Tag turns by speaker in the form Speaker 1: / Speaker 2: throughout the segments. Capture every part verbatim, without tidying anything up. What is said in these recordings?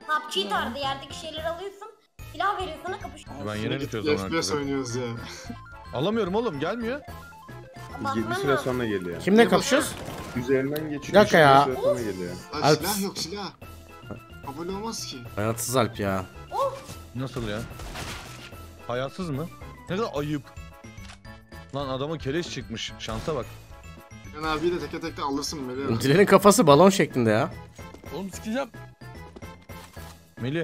Speaker 1: P U B G tarzı yerdeki şeyleri alıyorsun. Silah veriyor sana kapışıyorsun.
Speaker 2: Ben yine bitiyor zaman.
Speaker 3: F P S oynuyoruz ya.
Speaker 2: Alamıyorum oğlum, gelmiyor.
Speaker 4: yedi süre sonra geliyor.
Speaker 5: Kimle kapışıyoruz?
Speaker 4: Üzerinden geçiyor.
Speaker 5: Bir dakika ya.
Speaker 4: Süre sonra geliyor.
Speaker 3: Ay,
Speaker 5: Alp.
Speaker 3: silah yok silah. Abone olmaz ki.
Speaker 5: Hayatsız Alp ya.
Speaker 2: Nasıl ya? Hayatsız mı? Ne kadar ayıp. Lan adama keleş çıkmış. Şansa bak.
Speaker 3: Ben abiyi de teke tek de alırsın Melih.
Speaker 5: Dilenin kafası balon şeklinde ya.
Speaker 6: Oğlum sikeceğim.
Speaker 2: Melih.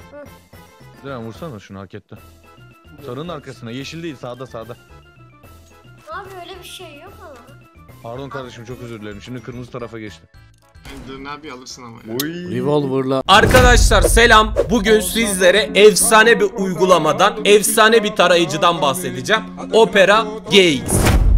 Speaker 2: Diren vursana şunu, hak etti. Sarının arkasına. Yeşil değil, sağda sağda.
Speaker 1: Abi öyle bir şey yok ama.
Speaker 2: Pardon kardeşim, çok özür dilerim. Şimdi kırmızı tarafa geçti.
Speaker 3: Dön abi alırsın ama ya.
Speaker 4: Oy.
Speaker 5: Revolver'la.
Speaker 7: Arkadaşlar selam. Bugün sizlere efsane bir uygulamadan, efsane bir tarayıcıdan bahsedeceğim. Opera G X.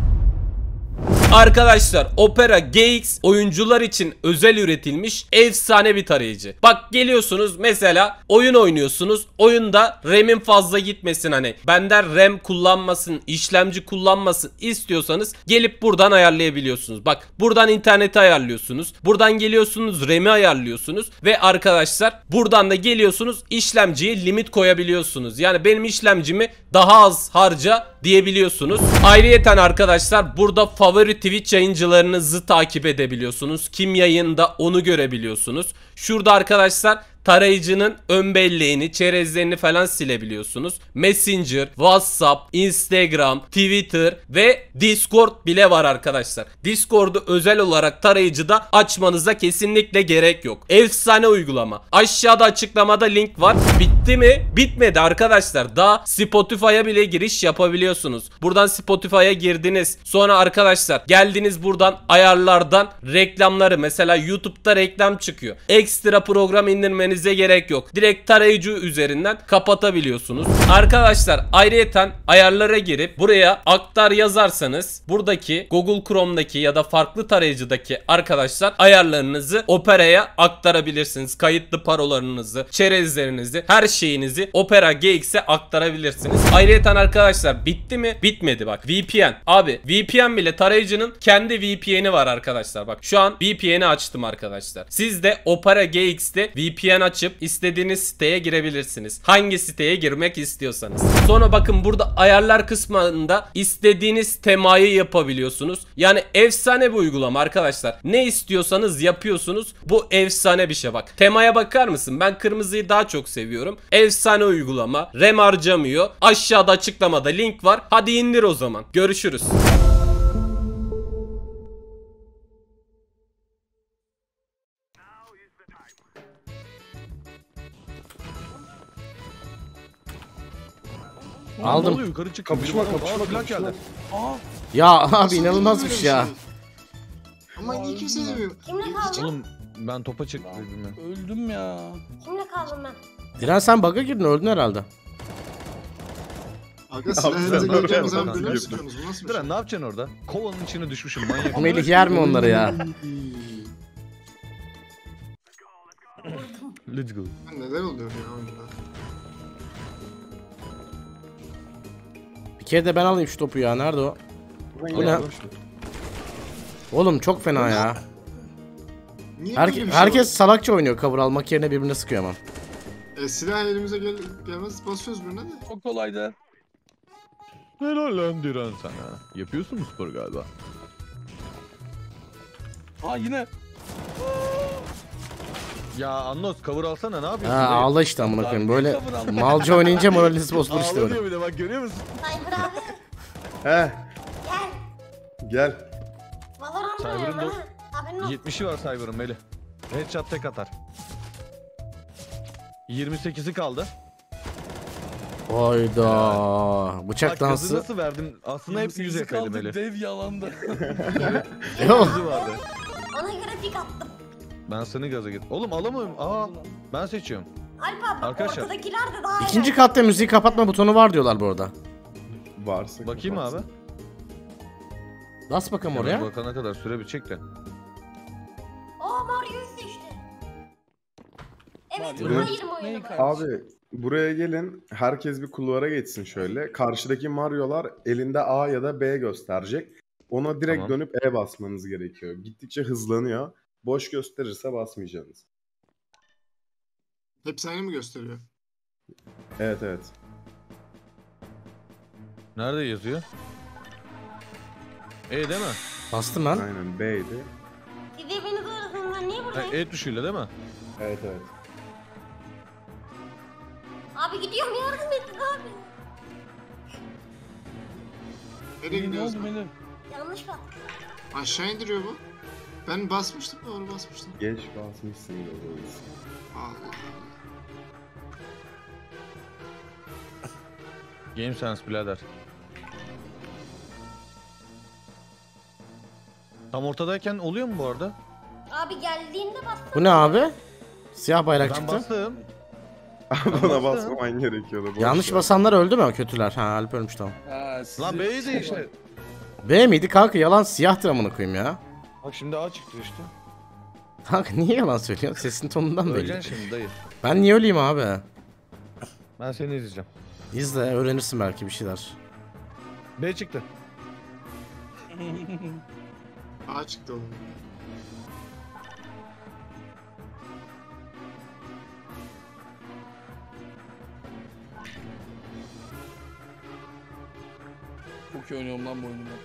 Speaker 7: Arkadaşlar Opera G X oyuncular için özel üretilmiş efsane bir tarayıcı. Bak geliyorsunuz mesela oyun oynuyorsunuz. Oyunda RAM'in fazla gitmesin, hani benden RAM kullanmasın, işlemci kullanmasın istiyorsanız gelip buradan ayarlayabiliyorsunuz. Bak buradan interneti ayarlıyorsunuz. Buradan geliyorsunuz RAM'i ayarlıyorsunuz. Ve arkadaşlar buradan da geliyorsunuz işlemciye limit koyabiliyorsunuz. Yani benim işlemcimi daha az harca diyebiliyorsunuz. Ayrıyeten arkadaşlar burada favori Twitch yayıncılarınızı takip edebiliyorsunuz. Kim yayında onu görebiliyorsunuz. Şurada arkadaşlar tarayıcının ön belleğini, çerezlerini falan silebiliyorsunuz. Messenger, WhatsApp, Instagram, Twitter ve Discord bile var arkadaşlar. Discord'u özel olarak tarayıcıda açmanıza kesinlikle gerek yok. Efsane uygulama. Aşağıda açıklamada link var. Bitti mi? Bitmedi arkadaşlar. Daha Spotify'a bile giriş yapabiliyorsunuz. Buradan Spotify'a girdiniz. Sonra arkadaşlar geldiniz buradan ayarlardan reklamları, mesela YouTube'da reklam çıkıyor. Ekstra program indirmeniz gerek yok. Direkt tarayıcı üzerinden kapatabiliyorsunuz. Arkadaşlar ayrıyeten ayarlara girip buraya aktar yazarsanız buradaki Google Chrome'daki ya da farklı tarayıcıdaki arkadaşlar ayarlarınızı Opera'ya aktarabilirsiniz. Kayıtlı parolarınızı, çerezlerinizi, her şeyinizi Opera G X'e aktarabilirsiniz. Ayrıyeten arkadaşlar bitti mi? Bitmedi bak. V P N. Abi V P N bile tarayıcının kendi V P N'i var arkadaşlar. Bak şu an V P N'i açtım arkadaşlar. Siz de Opera G X'te V P N açıp istediğiniz siteye girebilirsiniz. Hangi siteye girmek istiyorsanız. Sonra bakın burada ayarlar kısmında istediğiniz temayı yapabiliyorsunuz. Yani efsane bir uygulama arkadaşlar. Ne istiyorsanız yapıyorsunuz. Bu efsane bir şey bak. Temaya bakar mısın? Ben kırmızıyı daha çok seviyorum. Efsane uygulama. RAM harcamıyor. Aşağıda açıklamada link var. Hadi indir o zaman. Görüşürüz.
Speaker 5: Aldım.
Speaker 2: Oluyor, yukarı çık.
Speaker 4: Kapışma,
Speaker 2: Aa,
Speaker 4: kapışma,
Speaker 2: plak
Speaker 4: kapışma.
Speaker 2: geldi.
Speaker 6: Aa.
Speaker 5: Ya abi
Speaker 3: Nasıl
Speaker 5: inanılmazmış
Speaker 3: böyle bir
Speaker 5: ya.
Speaker 3: şey? Ama niye kimse demiyor?
Speaker 1: Kimle kaldın?
Speaker 2: Oğlum ben topa çıktım.
Speaker 6: Öldüm ya.
Speaker 1: Kimle kaldım ben?
Speaker 5: Diren sen bug'a girdin, öldün herhalde.
Speaker 3: Aga silah
Speaker 4: Abi
Speaker 3: elinize
Speaker 4: sen
Speaker 3: geleceğiniz
Speaker 4: oraya
Speaker 3: zaman
Speaker 4: bak,
Speaker 3: böyle mi
Speaker 4: nasıl
Speaker 3: sıkıyorsunuz? Bu nasıl bir
Speaker 2: Diren
Speaker 3: şey?
Speaker 2: ne yapacaksın orada? Kovanın içine düşmüşüm manyak.
Speaker 5: Melih yer mi onları ya?
Speaker 2: Let's go.
Speaker 3: Neler oluyor ya oyunda?
Speaker 5: Bir kere de ben alayım şu topu ya. Nerede o? Bu ne? Oğlum çok fena ya.
Speaker 3: Niye
Speaker 5: Her
Speaker 3: böyle bir şey
Speaker 5: herkes salakça oynuyor, cover almak yerine birbirine sıkıyor ama.
Speaker 3: var? E, silah elimize gel gelmez basıyoruz birine de.
Speaker 6: Çok kolaydı.
Speaker 2: Helal lan Diren sana. Yapıyorsun mu spor galiba?
Speaker 6: Aa yine.
Speaker 2: Ya Annos cover alsana, ne yapıyorsun?
Speaker 5: Ha
Speaker 2: dayı?
Speaker 5: ağla işte amına koyayım. Böyle malca oynayınca moraliniz bozulur işte
Speaker 2: Ağlıyor
Speaker 5: böyle.
Speaker 2: bir de bak, görüyor musun?
Speaker 1: Cyber abi
Speaker 4: Heh,
Speaker 1: gel.
Speaker 4: gel.
Speaker 1: Valorant
Speaker 2: Cyber'ın
Speaker 1: oynuyorum
Speaker 2: da-
Speaker 1: ha. Haberin olsun.
Speaker 2: yetmişi var Cyber'ın Melih. Headshot tek atar. yirmi sekizi kaldı.
Speaker 5: Hayda.
Speaker 2: Bak
Speaker 5: Bıçak
Speaker 2: gazı
Speaker 5: dansı.
Speaker 2: nasıl verdim? Aslında hep yüz
Speaker 6: Yüzü
Speaker 2: efeydi
Speaker 6: kaldı,
Speaker 2: Melih.
Speaker 6: dev yalandı.
Speaker 5: Yok.
Speaker 2: Yüzü vardı.
Speaker 1: Ona göre pik attım.
Speaker 2: Ben seni gaza git. Oğlum alamıyorum. Aa ben seçiyorum.
Speaker 1: Alp abi bak
Speaker 2: Arkadaşlar.
Speaker 1: ortadakiler de daha iyi.
Speaker 5: İkinci katta müziği kapatma butonu var diyorlar bu arada.
Speaker 4: Varsa
Speaker 2: Bakayım abi.
Speaker 4: kapatsın.
Speaker 5: Bas bakalım
Speaker 2: Oraya.
Speaker 5: oraya.
Speaker 2: Bakana kadar süre bitecek de.
Speaker 1: Aa Mario'yu seçti. Evet
Speaker 6: Mario.
Speaker 1: hayır mı
Speaker 6: Neyi
Speaker 1: oyunu?
Speaker 6: kaybettin?
Speaker 4: Abi buraya gelin, herkes bir kulvara geçsin şöyle. Karşıdaki Mario'lar elinde A ya da B gösterecek. Ona direkt
Speaker 2: Tamam.
Speaker 4: dönüp E basmanız gerekiyor. Gittikçe hızlanıyor. Boş gösterirse basmayacaksınız.
Speaker 3: Hepsi aynı mı gösteriyor?
Speaker 4: Evet evet.
Speaker 2: Nerede yazıyor? E değil mi?
Speaker 5: Bastım ben.
Speaker 4: Aynen B'ydi.
Speaker 1: Siz birbirinizi arasın, ben niye
Speaker 2: Ha,
Speaker 1: buradayım?
Speaker 2: E tuşuyla değil mi?
Speaker 4: Evet evet.
Speaker 1: Abi gidiyorum, yardım edin abi.
Speaker 3: Nereye
Speaker 6: Ne
Speaker 3: gidiyoruz?
Speaker 6: oldu Melih?
Speaker 1: Yanlış bak.
Speaker 3: Aşağı indiriyor bu. Ben basmıştım, doğru basmıştım.
Speaker 4: Geç basmışsın da Luis.
Speaker 3: Allah.
Speaker 2: Game Sense birader. Tam ortadayken oluyor mu bu arada?
Speaker 1: Abi geldiğinde bas.
Speaker 5: Bu ne abi? Siyah bayrak
Speaker 2: Ben
Speaker 5: çıktı.
Speaker 2: bastım.
Speaker 4: Bana basmaman gerekiyordu. boş
Speaker 5: Yanlış
Speaker 4: ver.
Speaker 5: basanlar öldü mü? Kötüler. Ha Alp ölmüş tamam.
Speaker 6: Ha, sizi-
Speaker 2: Lan B'ydi işte.
Speaker 5: B miydi kanka? Yalan siyahtır amına koyayım ya.
Speaker 2: Bak şimdi A çıktı işte.
Speaker 5: Kanka niye yalan söylüyorsun? Sesin tonundan belli.
Speaker 2: Öleceksin şimdi dayı.
Speaker 5: Ben niye öleyim abi?
Speaker 2: Ben seni izleyeceğim.
Speaker 5: İzle öğrenirsin belki bir şeyler.
Speaker 2: B çıktı.
Speaker 3: A çıktı oğlum.
Speaker 6: Çok iyi oynuyorum lan bu oyunu ben.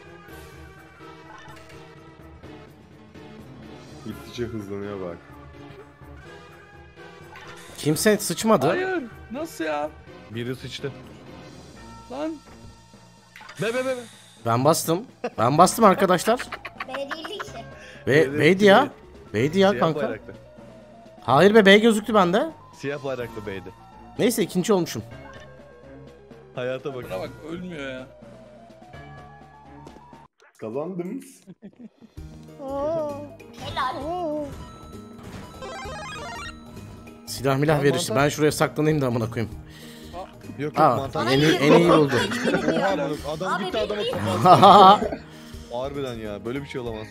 Speaker 4: Gittikçe hızlanıyor bak.
Speaker 5: Kimse sıçmadı.
Speaker 6: Hayır. Nasıl ya?
Speaker 2: Biri sıçtı.
Speaker 6: Lan.
Speaker 2: Be be be be.
Speaker 5: Ben bastım. Ben bastım arkadaşlar.
Speaker 1: B değildi işte.
Speaker 5: B, B'ydi ya. B'ydi ya
Speaker 2: Siyah
Speaker 5: kanka.
Speaker 2: bayraklı.
Speaker 5: Hayır be B gözüktü bende.
Speaker 2: Siyah bayraklı B'ydi.
Speaker 5: Neyse ikinci olmuşum.
Speaker 2: Hayata bak.
Speaker 6: Buna bak ölmüyor ya.
Speaker 4: Kazandım.
Speaker 1: Helal.
Speaker 5: Silah milah
Speaker 2: Tamam,
Speaker 5: verirsin.
Speaker 2: mantar.
Speaker 5: Ben şuraya saklanayım da amına koyayım.
Speaker 2: Yok yok
Speaker 5: Aa,
Speaker 2: mantar.
Speaker 5: en iyi, en iyi buldu.
Speaker 2: Oha moruk, adam
Speaker 1: Abi
Speaker 2: gitti adama
Speaker 1: benim-
Speaker 2: kapattı. Harbiden ya böyle bir şey olamaz.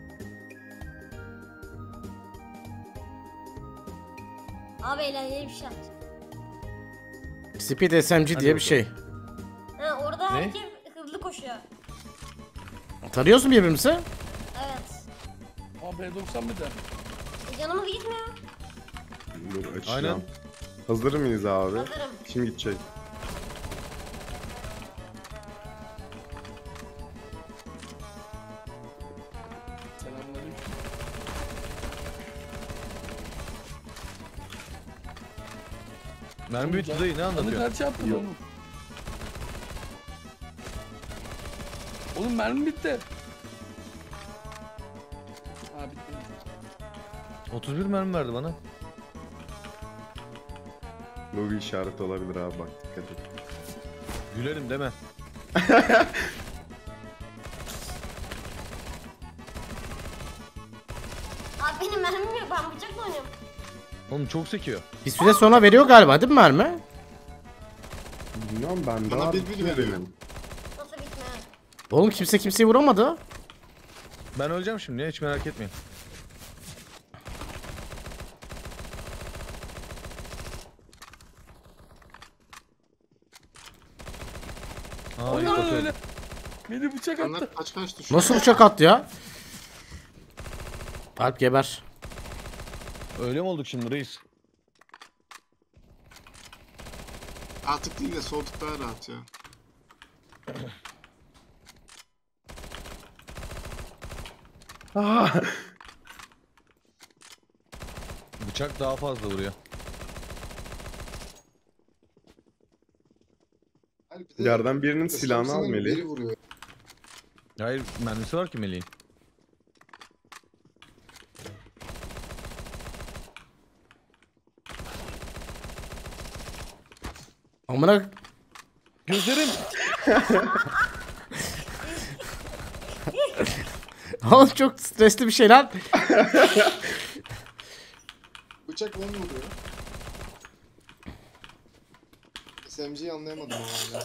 Speaker 1: Abi eğlenceli bir şey yaptı.
Speaker 5: Speed S M G diye bir şey.
Speaker 1: Ha, orada
Speaker 2: Ne?
Speaker 1: herkes hızlı koşuyor.
Speaker 5: Tarıyoruz mu birbirimizi?
Speaker 1: Evet.
Speaker 6: Aa B doksan bir de.
Speaker 1: E, canımız gitmiyor.
Speaker 4: Dur açacağım.
Speaker 2: Aynen.
Speaker 4: Hazır mıyız abi?
Speaker 1: Hazırım.
Speaker 4: Kim gidecek?
Speaker 6: Selamünaleyküm.
Speaker 2: Mermi bitti dayı ne
Speaker 6: Onu
Speaker 2: anlatıyor?
Speaker 6: kaç yaptın
Speaker 4: Yok.
Speaker 6: oğlum? Oğlum mermi bitti. Ha bitti.
Speaker 2: otuz bir mermi verdi bana.
Speaker 4: Lobi işareti olabilir abi bak dikkat et.
Speaker 2: Gülerim deme.
Speaker 1: Abi benim mermim yok, ben bıçakla oynuyorum.
Speaker 2: Oğlum çok sekiyor.
Speaker 5: Bir süre sonra veriyor galiba değil mi mermi?
Speaker 4: Bilmiyorum ben
Speaker 3: Bana
Speaker 4: daha
Speaker 3: bir bir veriyor.
Speaker 1: Nasıl bitme?
Speaker 5: Oğlum kimse kimseyi vuramadı.
Speaker 2: Ben öleceğim şimdi hiç merak etmeyin. Aa,
Speaker 6: Oğlum
Speaker 2: iyi bakıyorum.
Speaker 6: öyle. Beni bıçak attı.
Speaker 3: Onlar kaç kaç düşüyor?
Speaker 5: Nasıl uçak attı ya? Alp geber.
Speaker 2: Öyle mi olduk şimdi reis?
Speaker 3: Artık değil de sol tık daha rahat ya.
Speaker 2: Bıçak daha fazla vuruyor.
Speaker 4: Yerden birinin silahını al Melih.
Speaker 2: Hayır mermisi var ki Melih'in.
Speaker 5: Amına
Speaker 2: Gözlerim.
Speaker 5: oğlum çok stresli bir şey lan.
Speaker 3: Bıçak onu vuruyor. S M G'yi anlayamadım ama.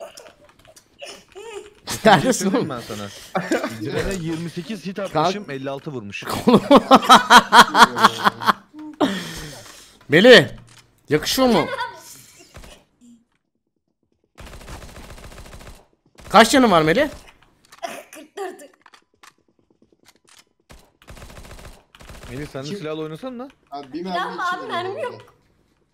Speaker 5: Neredesin
Speaker 2: Söyleyeyim
Speaker 5: oğlum?
Speaker 2: ben sana. Direne yirmi sekiz hit atmışım elli altı vurmuş.
Speaker 5: Melih. Yakışıyor mu? Kaç canın var Melih?
Speaker 1: kırk dört.
Speaker 2: Melih sen de silahla oynasana lan.
Speaker 3: Abi bir
Speaker 1: mermi, iki abi, mermi yok.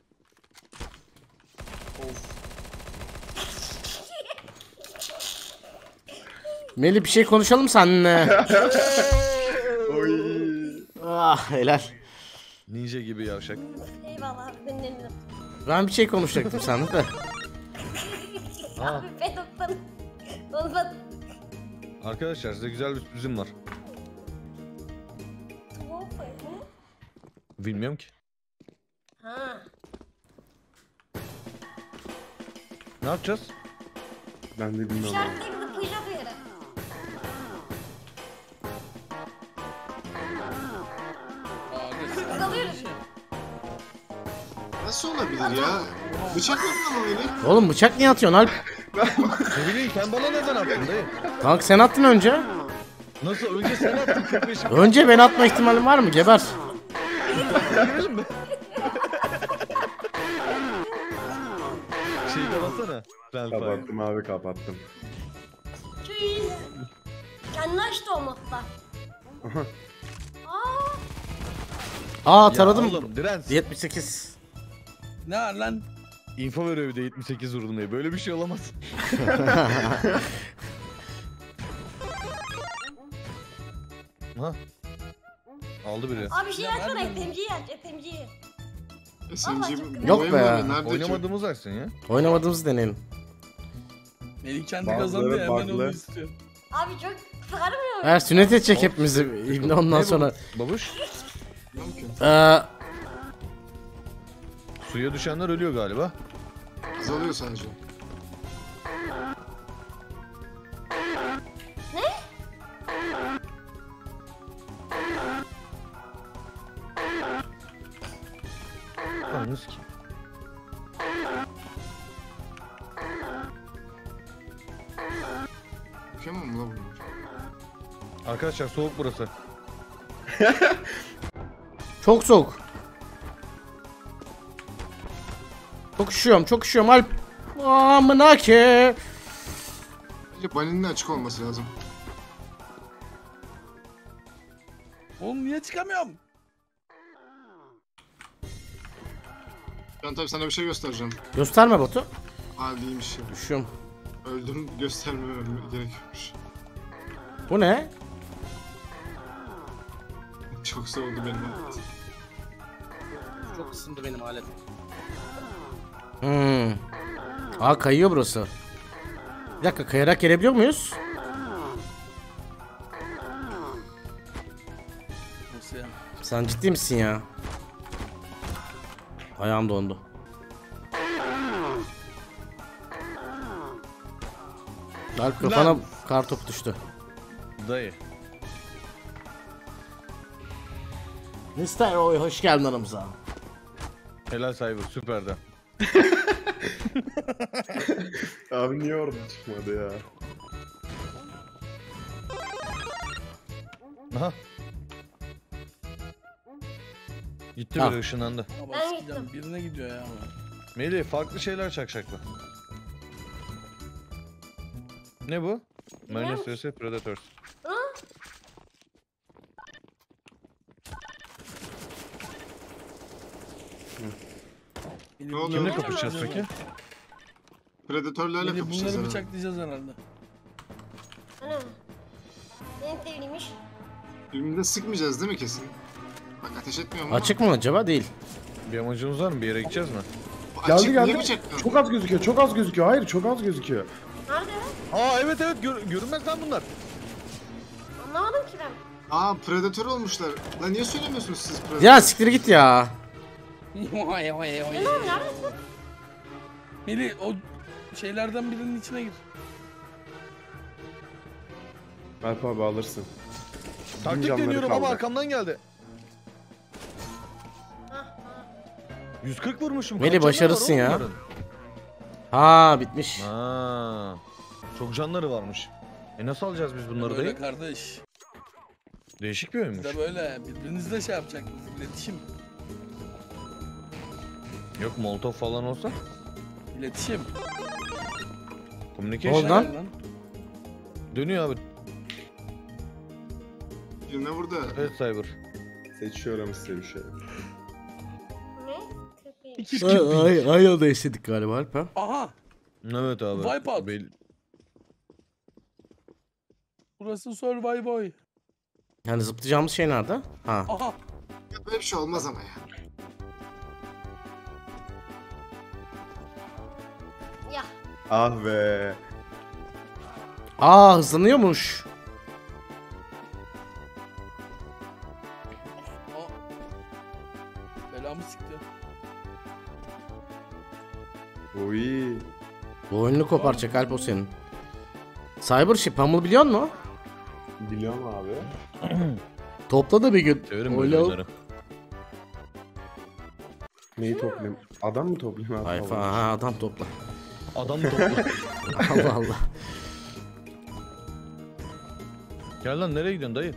Speaker 5: Melih bir şey konuşalım seninle.
Speaker 4: Oy.
Speaker 5: Ah helal.
Speaker 2: Ninja gibi yavşak.
Speaker 1: Eyvallah abi dinledim.
Speaker 5: Ben bir şey konuşacaktım seninle de.
Speaker 1: Abi pedoktan. Olmadı.
Speaker 2: Arkadaşlar size güzel bir sürprizim var.
Speaker 1: Tuğba ne?
Speaker 2: Bilmiyorum ki.
Speaker 1: Ha.
Speaker 2: Ne yapacağız?
Speaker 4: Ben de bilmiyorum.
Speaker 1: İşaretleyip zıplayacağız yere. Biz alıyoruz.
Speaker 3: Nasıl olabilir ya? Bıçak yok mu ama öyle?
Speaker 5: Oğlum bıçak niye atıyorsun Alp?
Speaker 2: Ne bileyim sen bana neden attın dayı?
Speaker 5: Kanka sen attın önce.
Speaker 2: Nasıl? Önce sen attın kırk beş.
Speaker 5: Önce ben atma ihtimalim var mı? Geber.
Speaker 2: Girelim mi? Şeyi kapatsana. Ralph abi.
Speaker 4: Kapattım abi kapattım.
Speaker 1: Tüy. Kendi açtı o modda. Aa.
Speaker 5: Aa
Speaker 2: Ya
Speaker 5: taradım.
Speaker 2: oğlum direnç.
Speaker 5: yetmiş sekiz.
Speaker 6: Ne var lan?
Speaker 2: Info veriyor bir de yetmiş sekiz vurdum diye. Böyle bir şey olamaz. Ha? Aldı biri.
Speaker 1: Abi şey
Speaker 6: Ya
Speaker 1: açsana
Speaker 6: nereden?
Speaker 1: S M G'yi aç S M G'yi.
Speaker 3: S M G
Speaker 5: Yok
Speaker 3: boya
Speaker 5: be
Speaker 3: mı
Speaker 5: ya.
Speaker 3: öyle? Nerede ki?
Speaker 2: Oynamadığımız açsın ya.
Speaker 5: Oynamadığımızı deneyelim.
Speaker 6: Melih kendi
Speaker 4: Bazıları
Speaker 6: kazandı ya hemen
Speaker 4: bug'lı.
Speaker 6: onu istiyor.
Speaker 1: Abi çok sarmıyor mu?
Speaker 5: Eğer sünnet edecek hepimizi İbni ondan
Speaker 2: Ne bu?
Speaker 5: sonra.
Speaker 2: Babuş.
Speaker 3: Mümkün.
Speaker 5: Ee,
Speaker 2: Suya düşenler ölüyor galiba.
Speaker 3: Azalıyor sadece.
Speaker 2: Anladınız ki.
Speaker 3: Mükemmel mi la bunlar?
Speaker 2: Arkadaşlar soğuk burası.
Speaker 5: çok soğuk. Çok üşüyorum, çok üşüyorum Alp. Amına ki.
Speaker 3: Bence baninin açık olması lazım.
Speaker 6: Oğlum niye çıkamıyorum?
Speaker 3: Ben tabii sana bir şey göstereceğim.
Speaker 5: Gösterme Batu.
Speaker 3: Aa değilmiş ya.
Speaker 5: Üşüyorum.
Speaker 3: Öldüm göstermemem gerekiyormuş.
Speaker 5: Bu ne?
Speaker 3: Çok soğudu benim hayat.
Speaker 5: Çok ısındı benim alet. Hmm. Aa kayıyor burası. Bir dakika kayarak gelebiliyor muyuz?
Speaker 6: Nasıl ya?
Speaker 5: Sen ciddi misin ya? Ayağım dondu. Alp kafana kartop düştü.
Speaker 2: Dayı.
Speaker 5: mister Roy hoş geldin aramıza.
Speaker 2: Helal Cyber süperdi.
Speaker 4: Abi niye orada çıkmadı ya?
Speaker 2: Aha. Gitti
Speaker 5: Ha.
Speaker 2: biri ışınlandı.
Speaker 6: Ama
Speaker 1: Ben
Speaker 6: sikeceğim. Birine gidiyor ya.
Speaker 2: Melih farklı şeyler çakacaklar. Ne bu?
Speaker 1: Bilmiyorum.
Speaker 2: Marines vs Predators.
Speaker 1: Hı?
Speaker 6: Melih
Speaker 3: Ne oluyor?
Speaker 6: bunları-
Speaker 2: Kimle kapışacağız peki?
Speaker 3: Predatörlerle
Speaker 6: Melih
Speaker 3: kapışacağız
Speaker 6: bunları
Speaker 3: herhalde.
Speaker 6: bıçaklayacağız herhalde.
Speaker 1: Ana. En sevdiğimmiş.
Speaker 3: Birbirine sıkmayacağız değil mi kesin? Bak ateş etmiyor mu?
Speaker 5: Açık mı acaba? Değil.
Speaker 2: Bir amacımız var mı? Bir yere gideceğiz mi?
Speaker 3: Açık,
Speaker 4: Geldi
Speaker 3: niye
Speaker 4: geldi.
Speaker 3: bıçakmıyor?
Speaker 4: Çok az gözüküyor, çok az gözüküyor. Hayır, çok az gözüküyor.
Speaker 1: Nerede?
Speaker 2: Aa evet evet gör görünmez lan bunlar.
Speaker 1: Anlamadım ki ben.
Speaker 3: Aa predatör olmuşlar. Lan niye söylemiyorsunuz siz predatör?
Speaker 5: Ya siktir git ya.
Speaker 6: Vay vay vay.
Speaker 1: Ne oğlum neredesin?
Speaker 6: Melih o şeylerden birinin içine gir.
Speaker 4: Alp abi alırsın.
Speaker 2: Taktik
Speaker 4: canları
Speaker 2: deniyorum ama
Speaker 4: kaldı.
Speaker 2: arkamdan geldi. yüz kırk vurmuşum.
Speaker 5: Melih,
Speaker 2: Kaç canları
Speaker 5: başarısın
Speaker 2: var
Speaker 5: ya.
Speaker 2: oğlum bunların?
Speaker 5: Ha bitmiş.
Speaker 2: Ha. Çok canları varmış. E nasıl alacağız biz bunları
Speaker 6: Böyle
Speaker 2: dayı?
Speaker 6: kardeş.
Speaker 2: Değişik bir oyunmuş.
Speaker 6: Biz de böyle birbirinizle şey yapacaksınız. İletişim.
Speaker 2: Yok Molotov falan olsa.
Speaker 6: İletişim.
Speaker 2: Communication.
Speaker 5: Oldu lan.
Speaker 6: Lan.
Speaker 2: Dönüyor abi.
Speaker 3: Birine vurdu.
Speaker 2: Evet Cyber.
Speaker 4: Seçiyorum size bir şey.
Speaker 1: Ne? Köpeği.
Speaker 5: Ay, ay, aynı anda istedik galiba Alp ha.
Speaker 6: Aha.
Speaker 2: Evet abi.
Speaker 6: Wipeout.
Speaker 2: Bel-
Speaker 6: Burası Survivor.
Speaker 5: Yani zıplayacağımız şey nerede? Ha.
Speaker 6: Aha.
Speaker 3: Ya böyle bir şey olmaz ama ya.
Speaker 1: Ya
Speaker 4: Ah be.
Speaker 5: Aa hızlanıyormuş.
Speaker 6: Aa. Belamı sikti.
Speaker 4: Oy.
Speaker 5: Bu oyununu koparacak Alp o senin. Cybership Pummel biliyor musun?
Speaker 4: Biliyorum abi.
Speaker 5: Topla da bir gün.
Speaker 2: Severim böyle
Speaker 5: Oyna-
Speaker 2: oyunları.
Speaker 4: Neyi toplayayım? Adam mı toplayayım abi?
Speaker 5: Hayfa ha adam topla.
Speaker 2: Adam topla.
Speaker 5: Allah Allah.
Speaker 2: Gel lan nereye gidiyorsun dayı?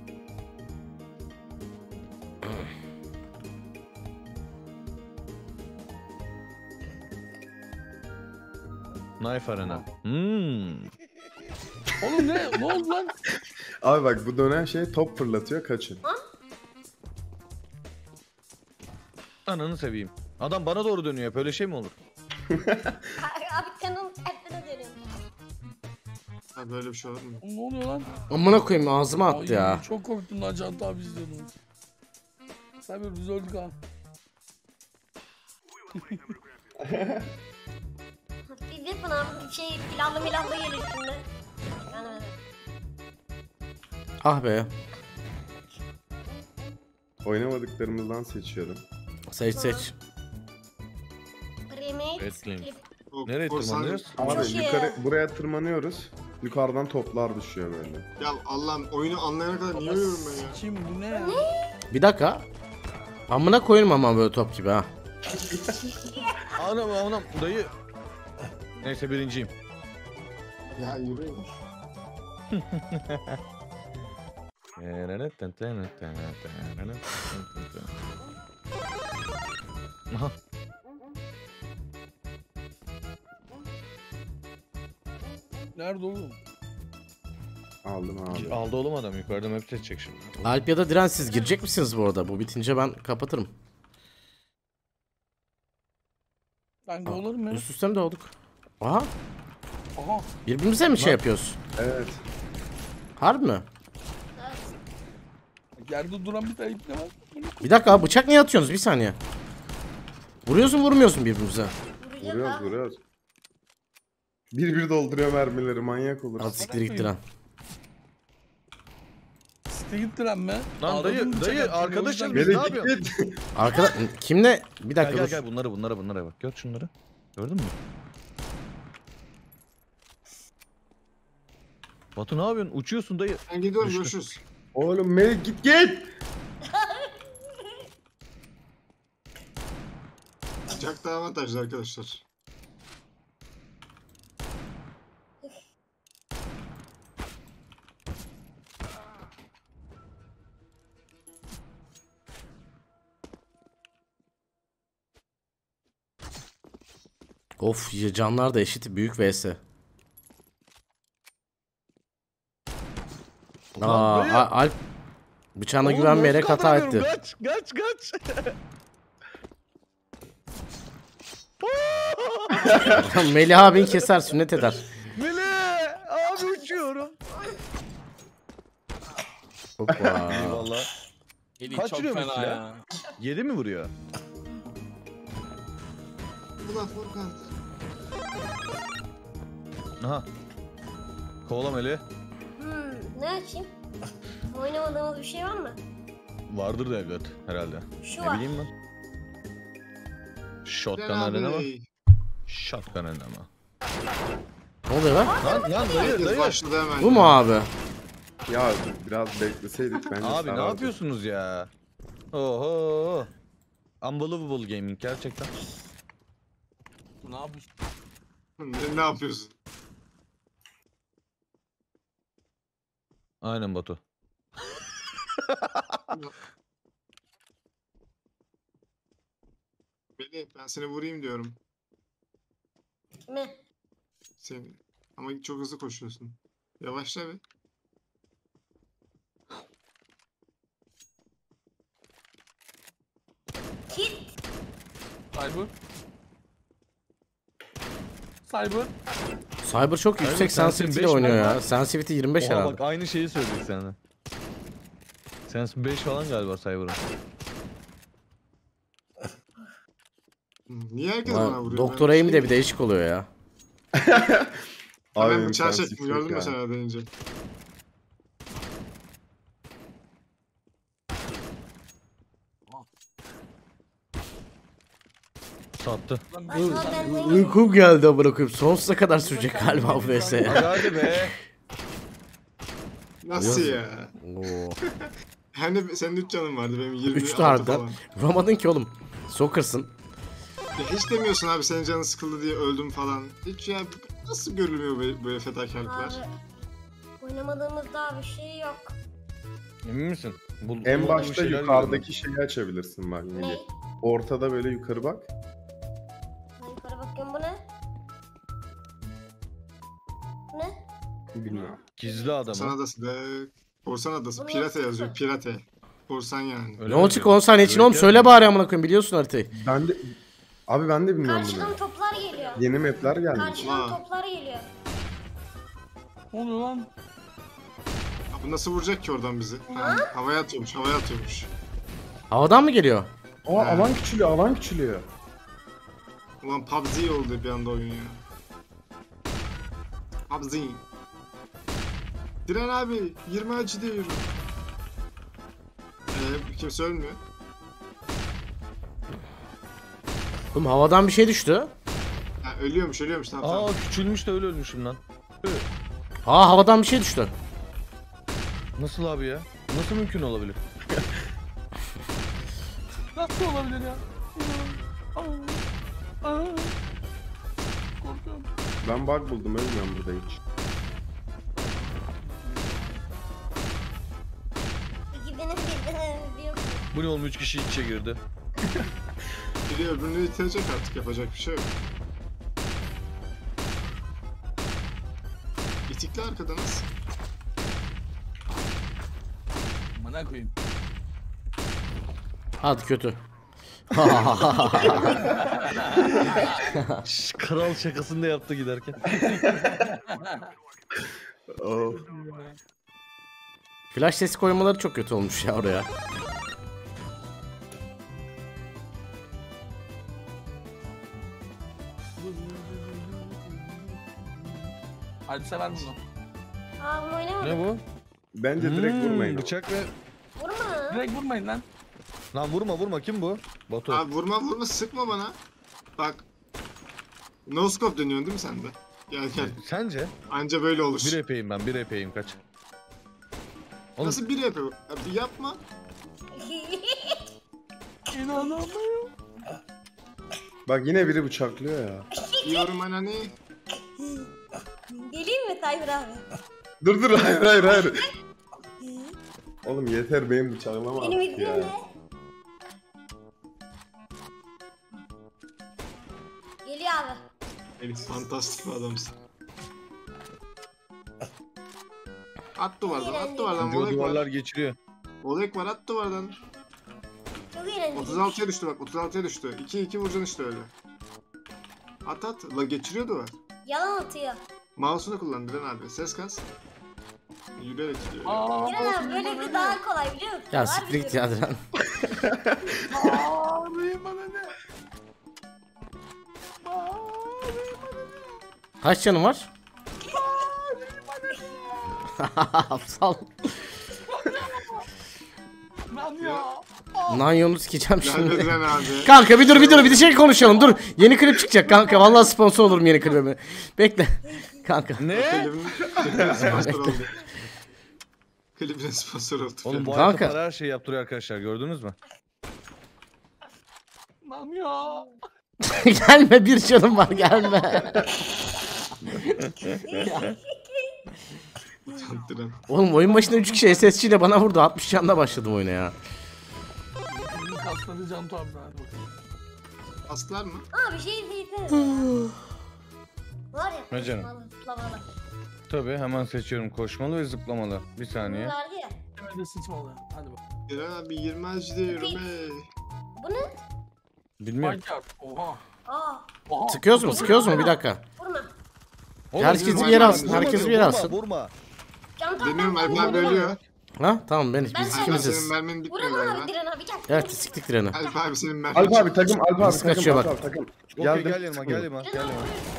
Speaker 2: Knife Arena. Hmm.
Speaker 6: Oğlum ne? Ne oldu lan?
Speaker 4: Abi bak bu dönen şey top fırlatıyor kaçın.
Speaker 2: Ananı seveyim. Adam bana doğru dönüyor. Böyle şey mi olur?
Speaker 1: abi kanın hepsine dönüyorum.
Speaker 3: Ha böyle bir şey olur mu?
Speaker 6: Ne oluyor lan?
Speaker 5: Amına koyayım ağzıma attı
Speaker 6: Ay,
Speaker 5: ya.
Speaker 6: Çok korktum lan Can abi izliyordum. Cyber biz öldük ha.
Speaker 1: Bir yapın abi bir şey pilavlı milavlı gelir şimdi. Yani
Speaker 5: Ah be.
Speaker 4: Oynamadıklarımızdan seçiyorum.
Speaker 5: Seç seç.
Speaker 1: remake.
Speaker 2: Evet, Clean.
Speaker 1: klip.
Speaker 3: O-
Speaker 2: Nereye
Speaker 3: korsan-
Speaker 2: tırmanıyoruz?
Speaker 4: Abi
Speaker 1: Çok iyi.
Speaker 4: yukarı buraya tırmanıyoruz. Yukarıdan toplar düşüyor böyle.
Speaker 3: Ya Allah'ım oyunu anlayana kadar niye ölüyorum ben ya?
Speaker 6: Kim bu ne ya?
Speaker 5: Bir dakika. Amına koyayım ama böyle top gibi ha.
Speaker 2: Anam anam dayı. Neyse birinciyim.
Speaker 3: Ya yürüyün.
Speaker 2: Aha.
Speaker 6: Nerede oğlum?
Speaker 4: Aldım abi.
Speaker 2: Aldı oğlum adam yukarıda map seçecek şimdi.
Speaker 5: Alp ya da Diren siz girecek misiniz bu arada? Bu bitince ben kapatırım.
Speaker 6: Ben de olur mu?
Speaker 5: Üst üste mi doğduk? Aha.
Speaker 6: Aha.
Speaker 5: Birbirimize mi şey yapıyoruz?
Speaker 4: Evet.
Speaker 5: Harbi mi?
Speaker 6: Yerde duran bir tane ipne var.
Speaker 5: Bir dakika abi, bıçak niye atıyorsunuz? Bir saniye. Vuruyorsun vurmuyorsun birbirimize.
Speaker 1: Vuracağız
Speaker 4: Vuruyoruz
Speaker 1: abi.
Speaker 4: vuruyoruz. Bir bir dolduruyor mermileri manyak olur.
Speaker 5: Al siktir git Diren.
Speaker 6: Site gitti lan mı?
Speaker 2: Lan
Speaker 6: Ağladın
Speaker 2: dayı,
Speaker 6: mı
Speaker 2: dayı,
Speaker 6: çek attın?
Speaker 2: arkadaşım
Speaker 6: O yüzden-
Speaker 2: biz-
Speaker 4: Beni
Speaker 2: Ne
Speaker 4: git
Speaker 2: yapıyorsun?
Speaker 4: git.
Speaker 5: Arkada kimle? Bir
Speaker 2: Gel
Speaker 5: dakika
Speaker 2: gel
Speaker 5: dur.
Speaker 2: gel bunlara bunlara bunlara bak. Gör şunları. Gördün mü? Batu ne yapıyorsun? Uçuyorsun dayı.
Speaker 3: Ben gidiyorum
Speaker 2: Düştü.
Speaker 3: görüşürüz.
Speaker 4: Oğlum Melih git git.
Speaker 3: Sıcak daha avantajlı arkadaşlar.
Speaker 5: Of ya, canlar da eşit, büyük vs. Aa,
Speaker 2: dayı.
Speaker 5: A- Alp bıçağına
Speaker 2: Oğlum,
Speaker 5: güvenmeyerek
Speaker 2: nasıl
Speaker 5: hata etti.
Speaker 2: kaldıramıyorum? Kaç kaç kaç.
Speaker 5: Melih abin keser, sünnet eder.
Speaker 2: Mele abi uçuyorum.
Speaker 5: Hoppa.
Speaker 2: Eyvallah.
Speaker 6: Eli
Speaker 2: Kaç
Speaker 6: çok
Speaker 2: vuruyormuş
Speaker 6: fena
Speaker 2: silah?
Speaker 6: ya.
Speaker 2: Yedi mi vuruyor?
Speaker 3: Ulan Furkan.
Speaker 2: Aha. Kovala Mele.
Speaker 1: Hmm, ne açayım? Oynamadığımız bir şey var mı?
Speaker 2: Vardır da elbet herhalde.
Speaker 1: Şu
Speaker 2: Ne
Speaker 1: var.
Speaker 2: bileyim ben. Shotgun
Speaker 3: Gel
Speaker 2: arena mı?
Speaker 3: abi.
Speaker 2: Shotgun arena mı?
Speaker 5: Ne oluyor lan?
Speaker 2: Lan lan dayı
Speaker 3: Herkes
Speaker 2: dayı.
Speaker 3: başladı hemen.
Speaker 5: Bu mu abi?
Speaker 4: Ya biraz bekleseydik bence
Speaker 2: Abi ne
Speaker 4: sarardı.
Speaker 2: yapıyorsunuz ya? Oho. Unbelievable gaming gerçekten.
Speaker 6: Ne yapıyorsun?
Speaker 3: Ne, ne yapıyorsun?
Speaker 2: Aynen Batu.
Speaker 3: Melih ben seni vurayım diyorum.
Speaker 1: Mi?
Speaker 3: Seni. Ama çok hızlı koşuyorsun. Yavaşla bir.
Speaker 1: Kit.
Speaker 6: Cyber. Cyber.
Speaker 5: Cyber çok yüksek
Speaker 2: Cyber
Speaker 5: sensitivity
Speaker 2: sensin
Speaker 5: ile
Speaker 2: beş
Speaker 5: oynuyor
Speaker 2: mi?
Speaker 5: ya. Sensitivity yirmi beş
Speaker 2: Oha
Speaker 5: herhalde.
Speaker 2: bak aynı şeyi söyledik sana. Sensin beş falan galiba Cyber'ın.
Speaker 3: Niye herkes bana
Speaker 5: Ulan
Speaker 3: vuruyor?
Speaker 5: Doktor
Speaker 3: Ben
Speaker 5: Aim
Speaker 3: şey-
Speaker 5: de bir değişik oluyor ya.
Speaker 4: Abi
Speaker 3: Ben
Speaker 4: benim
Speaker 3: bıçağı
Speaker 4: sensitif
Speaker 3: çektim gördün mü
Speaker 4: ya.
Speaker 3: sen öyle deyince?
Speaker 2: Sattı.
Speaker 1: Başka ben de
Speaker 5: Uykum geldi amına koyayım. Sonsuza kadar sürecek galiba bu V S.
Speaker 2: Hadi hadi be.
Speaker 3: Nasıl ya?
Speaker 5: Oo.
Speaker 3: Hani senin üç canın vardı benim yirmi
Speaker 5: üç
Speaker 3: altı
Speaker 5: harbiden.
Speaker 3: falan.
Speaker 5: Vuramadın ki oğlum. Soccer'sın.
Speaker 3: Ya hiç demiyorsun abi senin canın sıkıldı diye öldüm falan. Hiç ya nasıl görülmüyor böyle, böyle fedakarlıklar?
Speaker 1: Abi oynamadığımızda bir şey yok.
Speaker 2: Emin misin? Bu,
Speaker 4: En
Speaker 2: bu
Speaker 4: başta
Speaker 2: şeyler
Speaker 4: yukarıdaki şeyi açabilirsin bak
Speaker 1: Ne?
Speaker 4: Melih. Ortada böyle yukarı bak.
Speaker 1: Ben yukarı bakıyorum, bu ne? Bu ne?
Speaker 4: Bilmiyorum.
Speaker 2: Gizli adamı.
Speaker 3: Korsan adası da Korsan adası.
Speaker 1: Bunu
Speaker 3: Pirate
Speaker 1: nasıl
Speaker 3: yazıyor.
Speaker 1: yapacağım?
Speaker 3: Pirate. Korsan yani.
Speaker 2: Öyle
Speaker 5: Ne
Speaker 2: mi
Speaker 5: olacak
Speaker 2: diyor?
Speaker 5: on saniye için
Speaker 2: Öyle
Speaker 5: oğlum
Speaker 2: mi?
Speaker 5: söyle bari amına koyayım biliyorsun haritayı.
Speaker 4: Ben de... Abi ben de bilmiyorum
Speaker 1: Karşıdan
Speaker 4: bunu.
Speaker 1: toplar geliyor.
Speaker 4: Yeni mapler gelmiş.
Speaker 1: Karşıdan
Speaker 3: Vay.
Speaker 1: toplar geliyor.
Speaker 6: Ne oluyor lan?
Speaker 3: Ya bu nasıl vuracak ki oradan bizi? Ha, havaya atıyormuş, havaya atıyormuş.
Speaker 5: Havadan mı geliyor?
Speaker 4: Aa alan küçülüyor, alan küçülüyor.
Speaker 3: Ulan P U B G oldu bir anda oyun ya. P U B G. Diren abi, yirmi acı diyorum. Eee kimse ölmüyor.
Speaker 5: Oğlum havadan bir şey düştü.
Speaker 3: Ha, ölüyormuş, ölüyormuş. Tamam,
Speaker 2: Aa
Speaker 3: tamam.
Speaker 2: küçülmüş de öyle ölmüşüm lan.
Speaker 5: Aa havadan bir şey düştü.
Speaker 2: Nasıl abi ya? Nasıl mümkün olabilir?
Speaker 6: Nasıl olabilir ya? Aa, aa. Korkuyorum.
Speaker 4: Ben bug buldum, ölmüyorum burada hiç.
Speaker 1: İki benim bir bir yok.
Speaker 2: Bu ne oğlum üç kişi iç içe girdi.
Speaker 3: Biri öbürünü itirecek artık, yapacak bir şey yok. İtikli arkadanız.
Speaker 6: Bana koyayım.
Speaker 5: Hadi kötü.
Speaker 2: Şş, kral şakasını da yaptı giderken.
Speaker 4: Oh.
Speaker 5: Flash sesi koymaları çok kötü olmuş ya oraya.
Speaker 6: Hadi sever bunu.
Speaker 1: Aa bunu oynamadım.
Speaker 2: Ne bu?
Speaker 4: Bence direkt
Speaker 2: Hmm,
Speaker 4: vurmayın. ama.
Speaker 2: Bıçak ve...
Speaker 1: Vurma.
Speaker 6: Direkt vurmayın lan.
Speaker 2: Lan vurma vurma kim bu? Batu.
Speaker 3: Abi vurma vurma, sıkma bana. Bak. No scope dönüyorsun değil mi sen de? Gel gel.
Speaker 2: Sence?
Speaker 3: Anca böyle olur.
Speaker 2: Bir epeyim ben bir epeyim kaç. Oğlum
Speaker 3: Nasıl bir yapıyor? Abi yapma.
Speaker 6: İnanamıyorum.
Speaker 4: Bak yine biri bıçaklıyor ya.
Speaker 3: Diyorum anani.
Speaker 1: Geleyim mi Tayfur abi?
Speaker 4: Dur dur hayır hayır hayır. Oğlum yeter benim bıçaklama
Speaker 1: Benim
Speaker 4: artık
Speaker 1: ismim
Speaker 4: ya.
Speaker 1: ne? Geliyor abi.
Speaker 3: Elif fantastik bir adamsın. At duvardan, at duvardan.
Speaker 2: diyor
Speaker 3: Volek
Speaker 2: duvarlar
Speaker 3: var.
Speaker 2: geçiriyor.
Speaker 3: Volek var, at duvardan.
Speaker 1: Çok eğlenceli.
Speaker 3: otuz altıya düştü bak, otuz altıya düştü. iki iki vuracaksın işte öyle. At at. La geçiriyor duvar.
Speaker 1: Yalan atıyor.
Speaker 3: Mouse'unu kullan Diren abi. Ses kas. Yürüyerek gidiyor.
Speaker 6: Aa,
Speaker 1: Diren abi böyle bir daha kolay biliyor musun?
Speaker 5: Ya
Speaker 1: Var
Speaker 5: siktir
Speaker 1: bir
Speaker 5: git
Speaker 1: sürü.
Speaker 5: ya Diren.
Speaker 6: aa, benim bana ne? Aa, benim bana ne?
Speaker 5: Kaç canın var? Aptal.
Speaker 6: Lan ya.
Speaker 5: Nanyonu sikeceğim
Speaker 3: Gelme
Speaker 5: şimdi.
Speaker 3: Diren abi.
Speaker 5: Kanka bir dur bir dur bir de şey konuşalım dur. Yeni klip çıkacak kanka. Vallahi sponsor olurum yeni klibime. Bekle. Kanka.
Speaker 2: Ne?
Speaker 3: Klibin klibin sponsor oldu. Klibin sponsor oldu.
Speaker 2: Oğlum bu
Speaker 5: Kanka.
Speaker 2: arada her şeyi yaptırıyor arkadaşlar gördünüz mü?
Speaker 6: Lan ya.
Speaker 5: Gelme bir canım var gelme.
Speaker 3: Diren.
Speaker 5: Oğlum oyun başında üç kişi S S C ile bana vurdu. altmış canla başladım oyuna ya.
Speaker 6: Senin kasları Cantu abi. Hadi bakalım.
Speaker 3: Aslar mı?
Speaker 1: Aa bir şey izleyesene. Var ya.
Speaker 2: Ne canım?
Speaker 1: koşmalı, zıplamalı.
Speaker 2: Tabii hemen seçiyorum koşmalı ve zıplamalı. Bir saniye.
Speaker 1: Vardı ya.
Speaker 6: Hemen de sıçmalı. Hadi bak.
Speaker 3: Diren abi yirmi acı diyorum ey.
Speaker 1: Bu ne?
Speaker 2: Bilmiyorum.
Speaker 6: Minecraft. Oha.
Speaker 1: Aa
Speaker 6: Oha.
Speaker 5: Sıkıyoruz mu? Sıkıyoruz mu? Bir dakika.
Speaker 1: vurma.
Speaker 5: Herkes
Speaker 3: vurma,
Speaker 5: bir yere
Speaker 3: vurma,
Speaker 5: alsın.
Speaker 3: vurma,
Speaker 5: Herkes bir yere alsın.
Speaker 2: Vurma.
Speaker 1: Can tamam.
Speaker 3: Deniyorum
Speaker 1: ben
Speaker 3: Alp
Speaker 1: vurayım.
Speaker 3: abi ölüyor.
Speaker 5: Ha tamam ben
Speaker 1: Ben
Speaker 5: biz
Speaker 1: sen-
Speaker 3: Alp abi senin
Speaker 5: ikimiziz.
Speaker 3: mermin bitmiyor
Speaker 1: Vuralım
Speaker 3: galiba.
Speaker 1: abi Diren abi gel.
Speaker 5: Evet siktik direni.
Speaker 3: Alp abi senin mermin.
Speaker 4: Alp abi takım, Alp abi
Speaker 5: Nasıl
Speaker 4: takım,
Speaker 5: kaçıyor
Speaker 4: Alp
Speaker 5: bak.
Speaker 4: abi takım.
Speaker 2: Okey
Speaker 4: Geldim.
Speaker 2: gel yanıma gel yanıma gel yanıma.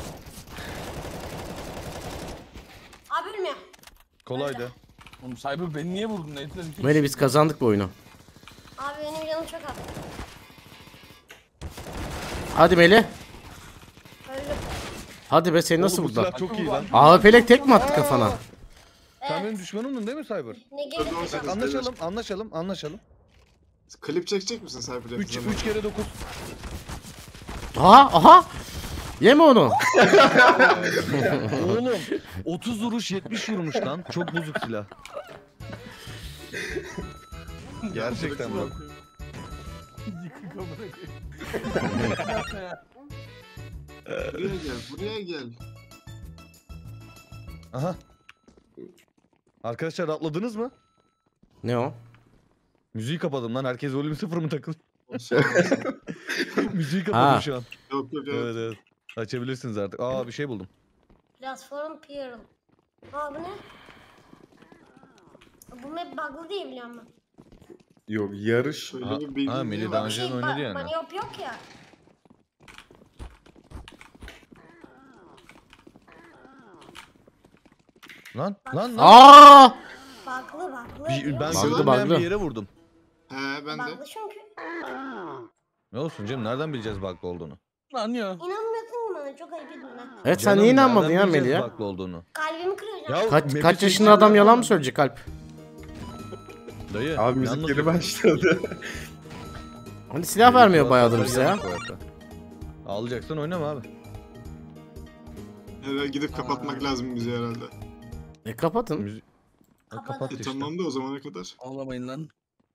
Speaker 1: Abi ölmüyor.
Speaker 2: Kolaydı.
Speaker 6: Oğlum Cyber beni niye vurdun? Ne etmedin ki?
Speaker 5: Melih biz kazandık bu oyunu.
Speaker 1: Abi benim canım çok az.
Speaker 5: Hadi Melih.
Speaker 1: Öldüm.
Speaker 5: Hadi be seni nasıl
Speaker 2: Oğlum bu
Speaker 5: vurdular?
Speaker 2: silah çok iyi lan.
Speaker 5: A W P'lek tek mi attı kafana?
Speaker 2: Sen benim düşmanımdın değil mi Cyber?
Speaker 1: Ne gelir?
Speaker 3: Bak,
Speaker 2: Anlaşalım anlaşalım anlaşalım.
Speaker 3: Klip çekecek misin Cyber?
Speaker 2: üç üç kere dokuz.
Speaker 5: Aha aha. Yeme onu.
Speaker 2: Oğlum otuz vuruş yetmiş vurmuş lan. Çok bozuk silah. Gerçekten bak.
Speaker 6: Yıkık amına koyayım.
Speaker 3: Buraya gel, buraya gel.
Speaker 2: Aha. Arkadaşlar atladınız mı?
Speaker 5: Ne o?
Speaker 2: Müziği kapadım lan. Herkes volüm sıfır mı takılı?
Speaker 3: Sağ olasın.
Speaker 2: Müziği
Speaker 5: Ha.
Speaker 2: kapadım şu an.
Speaker 3: Yok yok evet.
Speaker 2: Evet evet. Açabilirsiniz artık. Aa bir şey buldum.
Speaker 1: Platform Pearl. Aa bu ne? Bu map bug'lı diye biliyorum ben.
Speaker 4: Yok yarış.
Speaker 3: Şöyle
Speaker 2: Ha-
Speaker 3: bir bilgi.
Speaker 2: ha, Melih
Speaker 3: var.
Speaker 2: daha
Speaker 1: Bir
Speaker 2: önce
Speaker 1: şey
Speaker 2: oynadı
Speaker 1: ba-
Speaker 2: yani.
Speaker 1: Bunny Hop yok ya.
Speaker 2: Lan lan lan.
Speaker 5: Aa!
Speaker 1: Bug'lı bug'lı.
Speaker 2: Bir-
Speaker 1: diyor.
Speaker 2: ben
Speaker 5: Bug'lı,
Speaker 2: görünmeyen
Speaker 5: bug'lı.
Speaker 2: bir yere vurdum.
Speaker 3: He ben de.
Speaker 1: Bug'lı çünkü.
Speaker 2: Ne olsun canım nereden bileceğiz bug'lı olduğunu?
Speaker 6: Lan ya.
Speaker 1: İnanmıyorsun ki bana çok ayıp ediyorsun ha.
Speaker 5: Evet sen
Speaker 2: Canım,
Speaker 5: niye inanmadın
Speaker 2: nereden
Speaker 5: ya
Speaker 2: bileceğiz
Speaker 5: Melih ya?
Speaker 2: bug'lı olduğunu?
Speaker 1: Kalbimi kırıyor
Speaker 2: Ya,
Speaker 1: can.
Speaker 5: Kaç,
Speaker 2: Map'i
Speaker 5: kaç
Speaker 2: seçtim
Speaker 5: yaşında adam
Speaker 2: ya.
Speaker 5: yalan mı söyleyecek Alp?
Speaker 2: Dayı.
Speaker 4: Abi
Speaker 2: ne
Speaker 4: müzik geri
Speaker 2: anlatıyorsun?
Speaker 4: başladı.
Speaker 5: Hani silah vermiyor bayağıdır bize ya.
Speaker 2: Yanlış bu hayatta. Ağlayacaksan oynama abi.
Speaker 3: Eve gidip kapatmak lazım müziği herhalde.
Speaker 5: E kapatın.
Speaker 2: Müzik... Ha,
Speaker 1: Kapat.
Speaker 2: kapat
Speaker 3: E
Speaker 2: işte.
Speaker 3: tamam da o zamana kadar.
Speaker 6: Ağlamayın lan.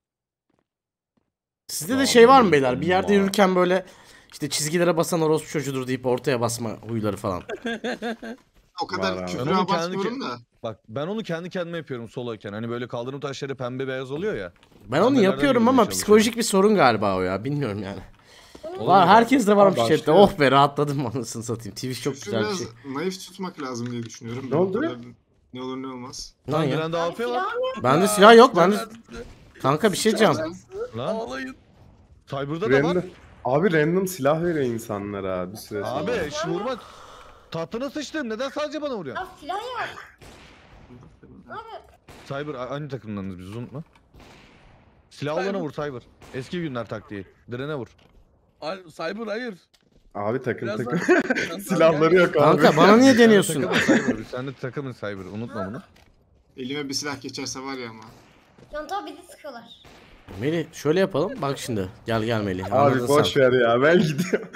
Speaker 5: Sizde de şey var mı beyler? Bir yerde
Speaker 2: Var.
Speaker 5: yürürken böyle işte çizgilere basan orospu çocuğudur deyip ortaya basma huyları falan.
Speaker 3: O kadar
Speaker 4: Var abi.
Speaker 2: Ben
Speaker 3: küfür
Speaker 2: onu kendi
Speaker 3: abartmıyorum da.
Speaker 2: Bak ben onu kendi kendime yapıyorum soloyken. Hani böyle kaldırım taşları pembe beyaz oluyor ya.
Speaker 5: Ben onu
Speaker 2: Pembelerden
Speaker 5: yapıyorum
Speaker 2: yürümeye
Speaker 5: ama
Speaker 2: çalışıyorum.
Speaker 5: psikolojik bir sorun galiba o ya. Bilmiyorum yani.
Speaker 1: Bunu
Speaker 5: Var herkes de varmış
Speaker 4: Abi
Speaker 5: chatte.
Speaker 4: başlıyor.
Speaker 5: Oh be rahatladım anasını satayım. Twitch çok
Speaker 3: Küfür
Speaker 5: güzel bir
Speaker 3: biraz
Speaker 5: şey.
Speaker 3: naif tutmak lazım diye düşünüyorum.
Speaker 4: Ne
Speaker 3: Ben
Speaker 4: oldu?
Speaker 3: o kadar Ne olur ne olmaz.
Speaker 5: Lan
Speaker 2: Lan
Speaker 5: ya.
Speaker 2: Diren'de A F var.
Speaker 5: Bende silah yok. Bende kanka bir şey diyeceğim.
Speaker 2: Lan
Speaker 6: Ağlayın.
Speaker 2: Cyber'da da var.
Speaker 4: Random. Abi random silah veriyor insanlara bir süre sonra.
Speaker 2: Abi şu vurma. Tahtına sıçtım. Neden sadece bana vuruyorsun?
Speaker 1: Ya silah yok. Abi
Speaker 2: Cyber a- aynı takımdanız biz unutma. Silah olana vur Cyber. Eski günler taktiği. Direne vur.
Speaker 6: Ay, Cyber hayır.
Speaker 4: Abi takım
Speaker 6: Biraz
Speaker 4: takım.
Speaker 6: daha-
Speaker 4: Silahları yok abi.
Speaker 5: Kanka bana niye deniyorsun?
Speaker 2: Takımın Cyber. Biz seninle takımın Cyber. Unutma bunu.
Speaker 3: Elime bir silah geçerse var ya ama.
Speaker 1: Canta bizi sıkıyorlar.
Speaker 5: Melih şöyle yapalım. Bak şimdi. Gel gel Melih.
Speaker 4: Abi
Speaker 5: Anladın
Speaker 4: boş
Speaker 5: sen.
Speaker 4: ver ya ben gidiyorum.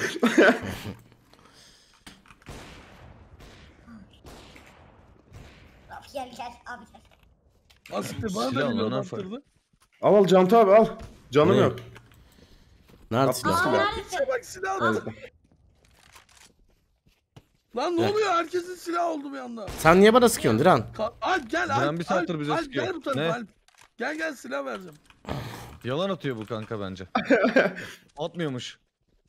Speaker 1: Abi gel gel abi gel.
Speaker 6: Asiktir bana
Speaker 2: Silah
Speaker 6: da bir
Speaker 2: lan,
Speaker 6: attırdı.
Speaker 4: Al al Cantu abi al. Canım
Speaker 5: Ne?
Speaker 4: yok.
Speaker 5: Nerede
Speaker 4: At-
Speaker 5: silah?
Speaker 1: Aa
Speaker 4: Silah.
Speaker 1: neredesin?
Speaker 6: Bak silah aldı.
Speaker 4: Evet.
Speaker 6: Lan ne
Speaker 5: Gel.
Speaker 6: oluyor? Herkesin silahı oldu bir anda.
Speaker 5: Sen niye bana sıkıyorsun Diren?
Speaker 6: Ka- Alp gel
Speaker 2: Diren
Speaker 6: Alp.
Speaker 2: bir saattir
Speaker 6: Alp,
Speaker 2: bize
Speaker 6: Alp,
Speaker 2: sıkıyor.
Speaker 6: Gel bu tarafa
Speaker 2: Ne?
Speaker 6: Alp. Gel gel silah vereceğim.
Speaker 2: Yalan atıyor bu kanka bence. Atmıyormuş.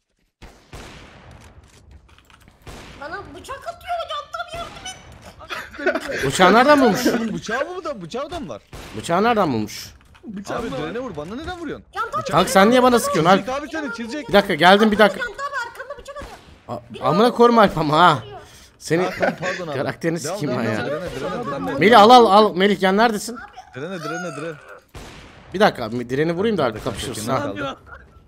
Speaker 1: Bana bıçak atıyor Canta bir yardım et.
Speaker 5: Bıçağı nereden bulmuş?
Speaker 2: Bunun bıçağı mı da bıçağı da mı var?
Speaker 5: Bıçağı nereden bulmuş?
Speaker 6: Bıçağım
Speaker 2: Abi
Speaker 6: da var.
Speaker 2: direne vur. Bana neden vuruyorsun?
Speaker 1: Canta
Speaker 5: Kanka sen niye bana sıkıyorsun Alp?
Speaker 2: Çizecek abi seni çizecek.
Speaker 5: Bir dakika geldim bir dakika.
Speaker 1: Canta abi arkanda bıçak atıyor.
Speaker 5: A- Amına korum Alp ama ha.
Speaker 1: Vuruyor.
Speaker 5: Seni
Speaker 2: Ha, tamam, pardon abi.
Speaker 5: karakterini
Speaker 2: Devam,
Speaker 5: sikeyim ben
Speaker 2: devam,
Speaker 5: ya.
Speaker 2: Direne direne direne.
Speaker 5: Melih al al al. Melih gel neredesin?
Speaker 2: Direne direne direne.
Speaker 5: Bir dakika abi direni vurayım da Alp kapışırsın
Speaker 2: Kenara
Speaker 5: ha.
Speaker 2: kaldı.
Speaker 6: Ya.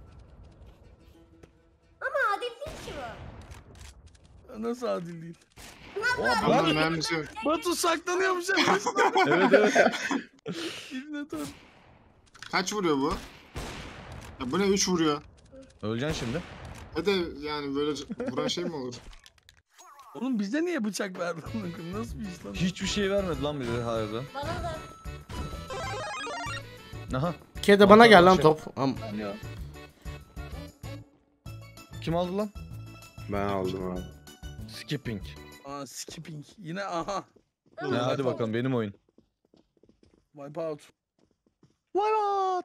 Speaker 1: Ama adil değil ki bu.
Speaker 6: Nasıl adil değil?
Speaker 3: Ondan mermisi yok.
Speaker 6: Batu saklanıyormuş ya.
Speaker 2: Evet evet.
Speaker 6: İbnet ol.
Speaker 3: Kaç vuruyor bu? Ya bu ne üç vuruyor.
Speaker 2: Öleceksin şimdi.
Speaker 3: Hadi yani böyle vuran şey mi olur?
Speaker 6: Oğlum bize niye bıçak verdi? Nasıl bir iş lan?
Speaker 2: Hiçbir şey vermedi lan bize harbiden.
Speaker 1: Bana da.
Speaker 2: Aha.
Speaker 5: Bir kere de bana gel lan top. Am
Speaker 6: Ya.
Speaker 2: Kim aldı lan?
Speaker 4: Ben aldım abi.
Speaker 2: Skipping.
Speaker 6: Aa skipping. Yine aha.
Speaker 2: Ya hadi bakalım benim oyun.
Speaker 6: Wipeout.
Speaker 2: What?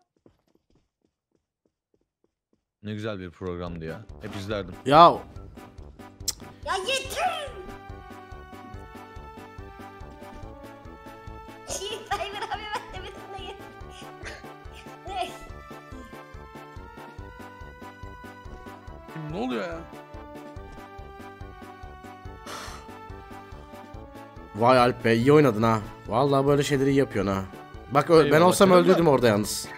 Speaker 2: Ne güzel bir programdı ya. Hep izlerdim.
Speaker 5: ya
Speaker 1: Ya yeter.
Speaker 6: Ne oluyor ya?
Speaker 5: Vay Alp be iyi oynadın ha. Vallahi böyle şeyleri iyi yapıyorsun ha. Bak ö- ben
Speaker 2: Eyvallah,
Speaker 5: olsam
Speaker 2: canım
Speaker 5: öldürdüm
Speaker 2: da.
Speaker 5: orada yalnız.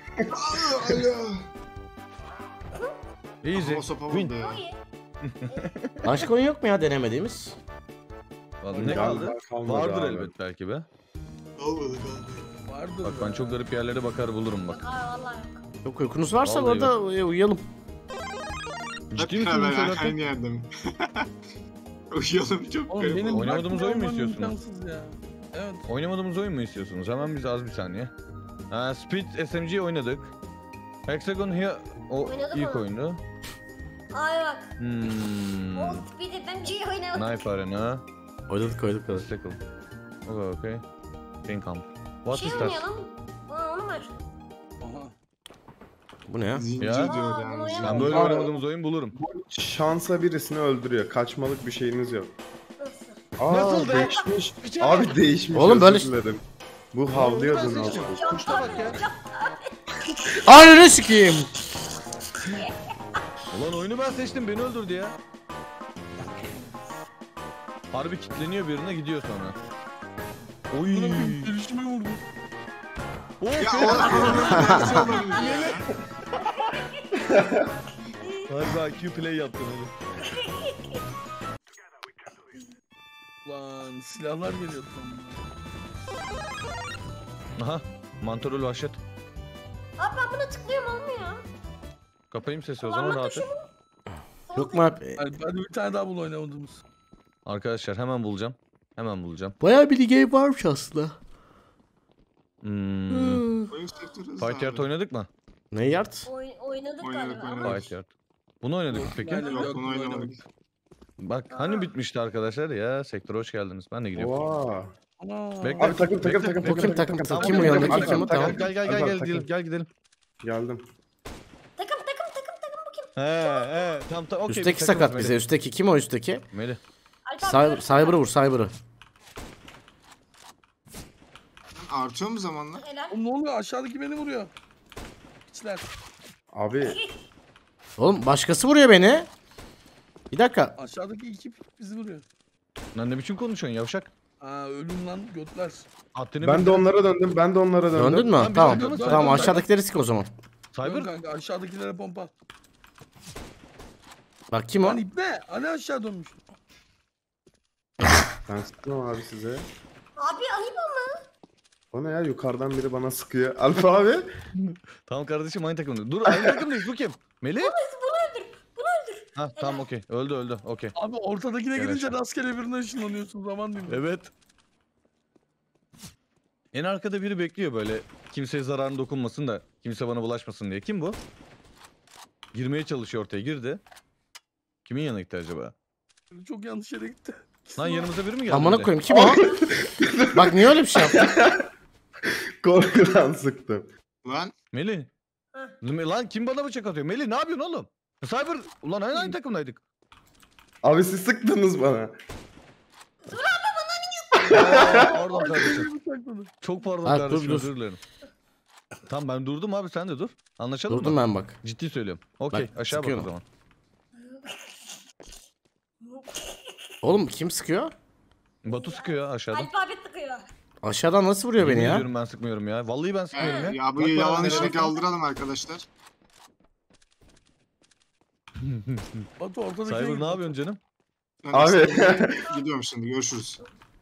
Speaker 2: Easy.
Speaker 3: O sopa
Speaker 2: Win.
Speaker 3: vurdu ya.
Speaker 1: O iyi.
Speaker 5: Başka oyun yok mu ya denemediğimiz?
Speaker 2: Vallahi ne
Speaker 4: Galiba
Speaker 2: kaldı?
Speaker 4: kalmadı
Speaker 2: Vardır
Speaker 4: abi.
Speaker 2: elbet belki be.
Speaker 3: Olmadı kaldı.
Speaker 6: Vardır
Speaker 2: Bak ben
Speaker 6: ya.
Speaker 2: çok garip yerlere bakar bulurum bak.
Speaker 1: Yok abi vallahi yok.
Speaker 5: Yok uykunuz varsa
Speaker 2: Vallahi
Speaker 5: orada uy- uyuyalım.
Speaker 3: Hep
Speaker 2: Ciddi misin bunu
Speaker 3: beraber
Speaker 2: söylerken?
Speaker 3: aynı yerde mi? Uyuyalım çok
Speaker 6: Oğlum
Speaker 3: garip
Speaker 6: benim
Speaker 3: oldu.
Speaker 2: Oynamadığımız oyun mu
Speaker 6: bırakmıyor
Speaker 2: istiyorsunuz?
Speaker 6: imkansız ya. Evet.
Speaker 2: Oynamadığımız oyun mu istiyorsunuz? Hemen biz az bir saniye. Ha, Speed S M G oynadık. Hexagon Here o
Speaker 1: Oynadık
Speaker 2: ilk
Speaker 1: onu.
Speaker 2: oyundu.
Speaker 1: Ay bak.
Speaker 2: Hmm.
Speaker 1: O Speed F M G'yi oynadık.
Speaker 2: Knife Arena.
Speaker 5: Oynadık oynadık oynadık.
Speaker 2: Obstacle. Okay, okay. Pin Camp. What
Speaker 1: Şey
Speaker 2: is that?
Speaker 1: oynayalım. Aa, onu mu açtın?
Speaker 6: Aha.
Speaker 5: Bu ne ya?
Speaker 3: Zincir
Speaker 2: Ya.
Speaker 3: diyor
Speaker 1: Aa, bunu
Speaker 3: yani.
Speaker 1: oynamadım.
Speaker 2: Ben böyle
Speaker 4: Aa.
Speaker 2: oynamadığımız oyun bulurum.
Speaker 4: Şansa birisini öldürüyor. Kaçmalık bir şeyiniz yok.
Speaker 1: Nasıl?
Speaker 4: Aa
Speaker 2: Nasıl be?
Speaker 4: değişmiş.
Speaker 2: Bir şey
Speaker 4: Abi değişmiş.
Speaker 5: Oğlum böyle-
Speaker 4: özür dilerim. Bu havlıyordu
Speaker 2: Ben
Speaker 4: nasıl?
Speaker 2: seçtim. Kuşta bak ya.
Speaker 5: Ananı sikeyim.
Speaker 2: Ulan oyunu ben seçtim beni öldürdü ya. Harbi kilitleniyor birine gidiyor sonra. Oy.
Speaker 6: Buna bir girişime vurdu.
Speaker 2: Oh,
Speaker 3: Ya
Speaker 2: be.
Speaker 3: nasıl olabilir ya?
Speaker 2: Harbi I Q play yaptın öyle.
Speaker 6: Lan silahlar geliyor tam.
Speaker 2: Aha. Mantarol vahşet.
Speaker 1: Abi ben buna tıklıyorum olmuyor.
Speaker 2: Kapayım sesi o zaman
Speaker 1: Kullanma
Speaker 2: rahat
Speaker 1: tuşu
Speaker 2: et.
Speaker 1: mu?
Speaker 5: Yok mu Alp?
Speaker 6: Hadi, hadi bir tane daha bul oynamadığımız.
Speaker 2: Arkadaşlar hemen bulacağım. Hemen bulacağım.
Speaker 5: Bayağı bir game varmış aslında.
Speaker 2: Hmm.
Speaker 3: Oyun sektörü hızlı
Speaker 2: Fight Yard
Speaker 3: abi.
Speaker 2: oynadık mı?
Speaker 5: Ne yard?
Speaker 1: Oy, oynadık,
Speaker 3: Oynadık,
Speaker 1: galiba
Speaker 3: oynadık.
Speaker 1: ama
Speaker 2: Fight Yard. Bunu oynadık mı peki?
Speaker 6: Yani
Speaker 3: Yok, bunu oynamadık.
Speaker 2: Bak hani bitmişti arkadaşlar ya. Sektöre hoş geldiniz. Ben de gidiyorum.
Speaker 4: Oha.
Speaker 6: Ana.
Speaker 2: Bekle.
Speaker 4: Abi takım takım
Speaker 2: Bekle.
Speaker 4: takım
Speaker 5: Bu kim takım?
Speaker 2: Tamam,
Speaker 5: Kim o
Speaker 2: okey,
Speaker 5: yanındaki
Speaker 2: okey,
Speaker 5: kim o?
Speaker 2: okey.
Speaker 5: Tamam.
Speaker 2: Gel gel gel
Speaker 4: Takım,
Speaker 2: gel
Speaker 4: takım.
Speaker 2: gidelim. Gel gidelim.
Speaker 4: Geldim.
Speaker 1: takım takım takım takım bu kim?
Speaker 2: He he. Tamam tamam okey.
Speaker 5: Üstteki
Speaker 2: bir takımız
Speaker 5: sakat
Speaker 2: Melih.
Speaker 5: bize. Üstteki kim o üstteki?
Speaker 2: Melih.
Speaker 1: Alp abi,
Speaker 5: Cyber,
Speaker 1: gör-
Speaker 5: Cyber'ı vur Cyber'ı.
Speaker 3: Artıyor mu zamanla?
Speaker 1: Helal.
Speaker 6: Oğlum ne oluyor? Aşağıdaki beni vuruyor. İçler.
Speaker 4: Abi
Speaker 5: Oğlum başkası vuruyor beni. Bir dakika.
Speaker 6: Aşağıdaki iki bizi vuruyor.
Speaker 2: Lan ne biçim konuşuyorsun yavşak?
Speaker 6: Aa ölüm lan götler.
Speaker 2: Haddini
Speaker 4: ben
Speaker 2: bil.
Speaker 4: de onlara döndüm. Ben de onlara döndüm.
Speaker 5: Döndün mü?
Speaker 2: Lan biz
Speaker 5: Tamam.
Speaker 2: takımız,
Speaker 5: Tamam
Speaker 2: takımız.
Speaker 5: aşağıdakileri sik o zaman.
Speaker 6: Dön
Speaker 2: Cyber.
Speaker 6: kanka aşağıdakilere pompa.
Speaker 5: Bak kim o?
Speaker 6: Lan ipne. Hani aşağı dönmüş.
Speaker 4: Ben sıktım abi size.
Speaker 1: Abi ayıp ama.
Speaker 4: O ne ya yukarıdan biri bana sıkıyor. Alfa abi.
Speaker 2: Tamam kardeşim aynı takımda. Dur aynı takımdayız. Bu kim? Melih?
Speaker 1: Bunu öldür. Bunu öldür.
Speaker 2: Ha tamam okey. Öldü öldü. Okey.
Speaker 6: Abi ortadakine
Speaker 2: Gel
Speaker 6: gidince
Speaker 2: aşağı.
Speaker 6: rastgele birine ışınlanıyorsun zaman değil mi?
Speaker 2: Evet. En arkada biri bekliyor böyle. Kimseye zararın dokunmasın da kimse bana bulaşmasın diye. Kim bu? Girmeye çalışıyor ortaya. Girdi. Kimin yanına gitti acaba?
Speaker 6: Çok yanlış yere gitti.
Speaker 2: Lan yanımıza biri mi geldi?
Speaker 5: Amına
Speaker 2: öyle?
Speaker 5: koyayım kim o? Bak niye öyle bir şey yaptın?
Speaker 4: Korkudan sıktım.
Speaker 3: Lan
Speaker 2: Melih. Lan kim bana bıçak atıyor? Melih ne yapıyorsun oğlum? Cyber. Ulan aynı, aynı takımdaydık.
Speaker 4: Abi siz sıktınız bana.
Speaker 2: Aa, pardon kardeşim.
Speaker 6: Bıçakladı.
Speaker 2: Çok pardon
Speaker 5: Ha, dur,
Speaker 2: kardeşim
Speaker 5: dur.
Speaker 2: özür dilerim. Tamam ben durdum abi sen de dur. Anlaşalım
Speaker 5: Durdum
Speaker 2: mı?
Speaker 5: ben bak.
Speaker 2: Ciddi söylüyorum. Okey
Speaker 5: Bak,
Speaker 2: aşağı bak o
Speaker 5: sıkıyorum.
Speaker 2: zaman.
Speaker 5: Oğlum kim sıkıyor?
Speaker 2: Batu sıkıyor ya aşağıdan.
Speaker 1: Alp abi tıkıyor.
Speaker 5: Aşağıdan nasıl vuruyor beni
Speaker 2: Yemin
Speaker 5: ya?
Speaker 2: ediyorum ben sıkmıyorum ya. Vallahi ben sıkmıyorum ya.
Speaker 3: ya bu
Speaker 2: Bak bana
Speaker 3: yalan
Speaker 2: nereye
Speaker 3: işini
Speaker 2: bakıyorsun?
Speaker 3: kaldıralım arkadaşlar.
Speaker 6: Batu ortadakine
Speaker 2: Cyber
Speaker 6: gitti.
Speaker 2: ne yapıyorsun canım?
Speaker 3: Ben
Speaker 4: Abi.
Speaker 3: aslında gidiyorum şimdi görüşürüz.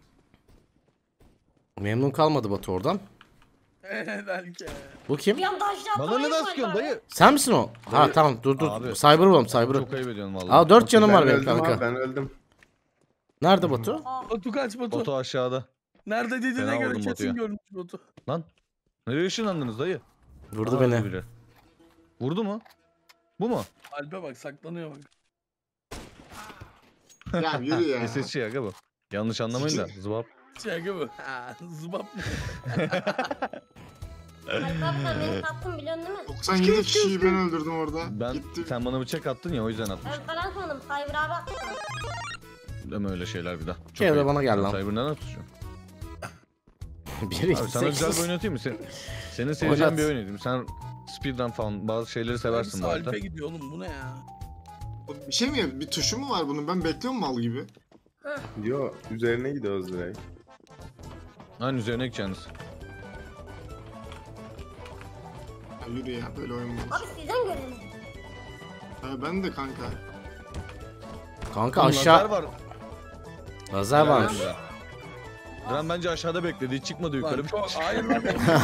Speaker 5: Memnun kalmadı Batu oradan.
Speaker 6: Helal ki.
Speaker 5: Bu kim?
Speaker 1: Bir anda aşağı
Speaker 2: Bana
Speaker 1: atlamayın
Speaker 2: neden
Speaker 1: Alp
Speaker 2: sıkıyorsun
Speaker 1: abi.
Speaker 2: dayı?
Speaker 5: Sen misin o? Ha
Speaker 2: Dayı-
Speaker 5: tamam dur dur.
Speaker 2: Abi.
Speaker 5: Cyber'ı bulalım Cyber'ı.
Speaker 2: Çok ayıp ediyorsun vallahi.
Speaker 5: Aa dört canım
Speaker 4: Ben
Speaker 5: var benim
Speaker 4: öldüm abi,
Speaker 5: kanka.
Speaker 4: ben öldüm.
Speaker 5: Nerede Batu?
Speaker 1: Aa,
Speaker 6: Batu kaç Batu.
Speaker 2: Batu aşağıda.
Speaker 6: Nerede dediğine
Speaker 2: Fena
Speaker 6: göre
Speaker 2: vurdum
Speaker 6: kesin
Speaker 2: Batu'ya.
Speaker 6: görmüş Batu.
Speaker 2: Lan. Nereye ışınlandınız dayı?
Speaker 5: Vurdu
Speaker 2: Aa,
Speaker 5: beni.
Speaker 2: öldü biri. Vurdu mu? Bu mu?
Speaker 6: Alp'e bak saklanıyor bak.
Speaker 3: Ya yürü ya.
Speaker 2: S S C aga bu. Yanlış anlamayın da. Zıbap.
Speaker 6: Şey gibi. Ha, zıbap mı?
Speaker 1: Alp abi sen beni tattın biliyorsun değil mi?
Speaker 3: doksan yedi kişiyi ben öldürdüm orada.
Speaker 2: Ben
Speaker 3: Gitti.
Speaker 2: sen bana bıçak attın ya o yüzden atmıştım.
Speaker 1: Ben falan sandım. Cyber abi attı.
Speaker 2: Deme öyle şeyler bir daha. Çok
Speaker 5: Gel de
Speaker 2: ayıp.
Speaker 5: bana gel lan.
Speaker 2: Cyber neden atıyorsun?
Speaker 5: Bir
Speaker 2: Abi sana güzel bir
Speaker 5: sekiz.
Speaker 2: oyun atayım mı? Sen, senin seveceğin
Speaker 5: Oynat.
Speaker 2: bir oyun atayım. Sen speedrun falan bazı şeyleri seversin bu
Speaker 6: Hepsi
Speaker 2: arada.
Speaker 6: Alp'e gidiyor oğlum bu ne ya?
Speaker 3: Bir şey mi? Bir tuşu mu var bunun? Ben bekliyorum mal gibi.
Speaker 4: Yo üzerine gidiyoruz direkt.
Speaker 2: Lan üzerine gideceksiniz.
Speaker 3: Ya yürü ya böyle oyun mu?
Speaker 1: Abi sizden görelim.
Speaker 3: Ha, ben de kanka.
Speaker 5: Kanka
Speaker 2: Oğlum,
Speaker 5: aşağı
Speaker 2: lazer var.
Speaker 5: lazer varmış.
Speaker 2: Diren bence aşağıda bekledi. Hiç çıkmadı yukarı.
Speaker 6: Lan çok hayır lan.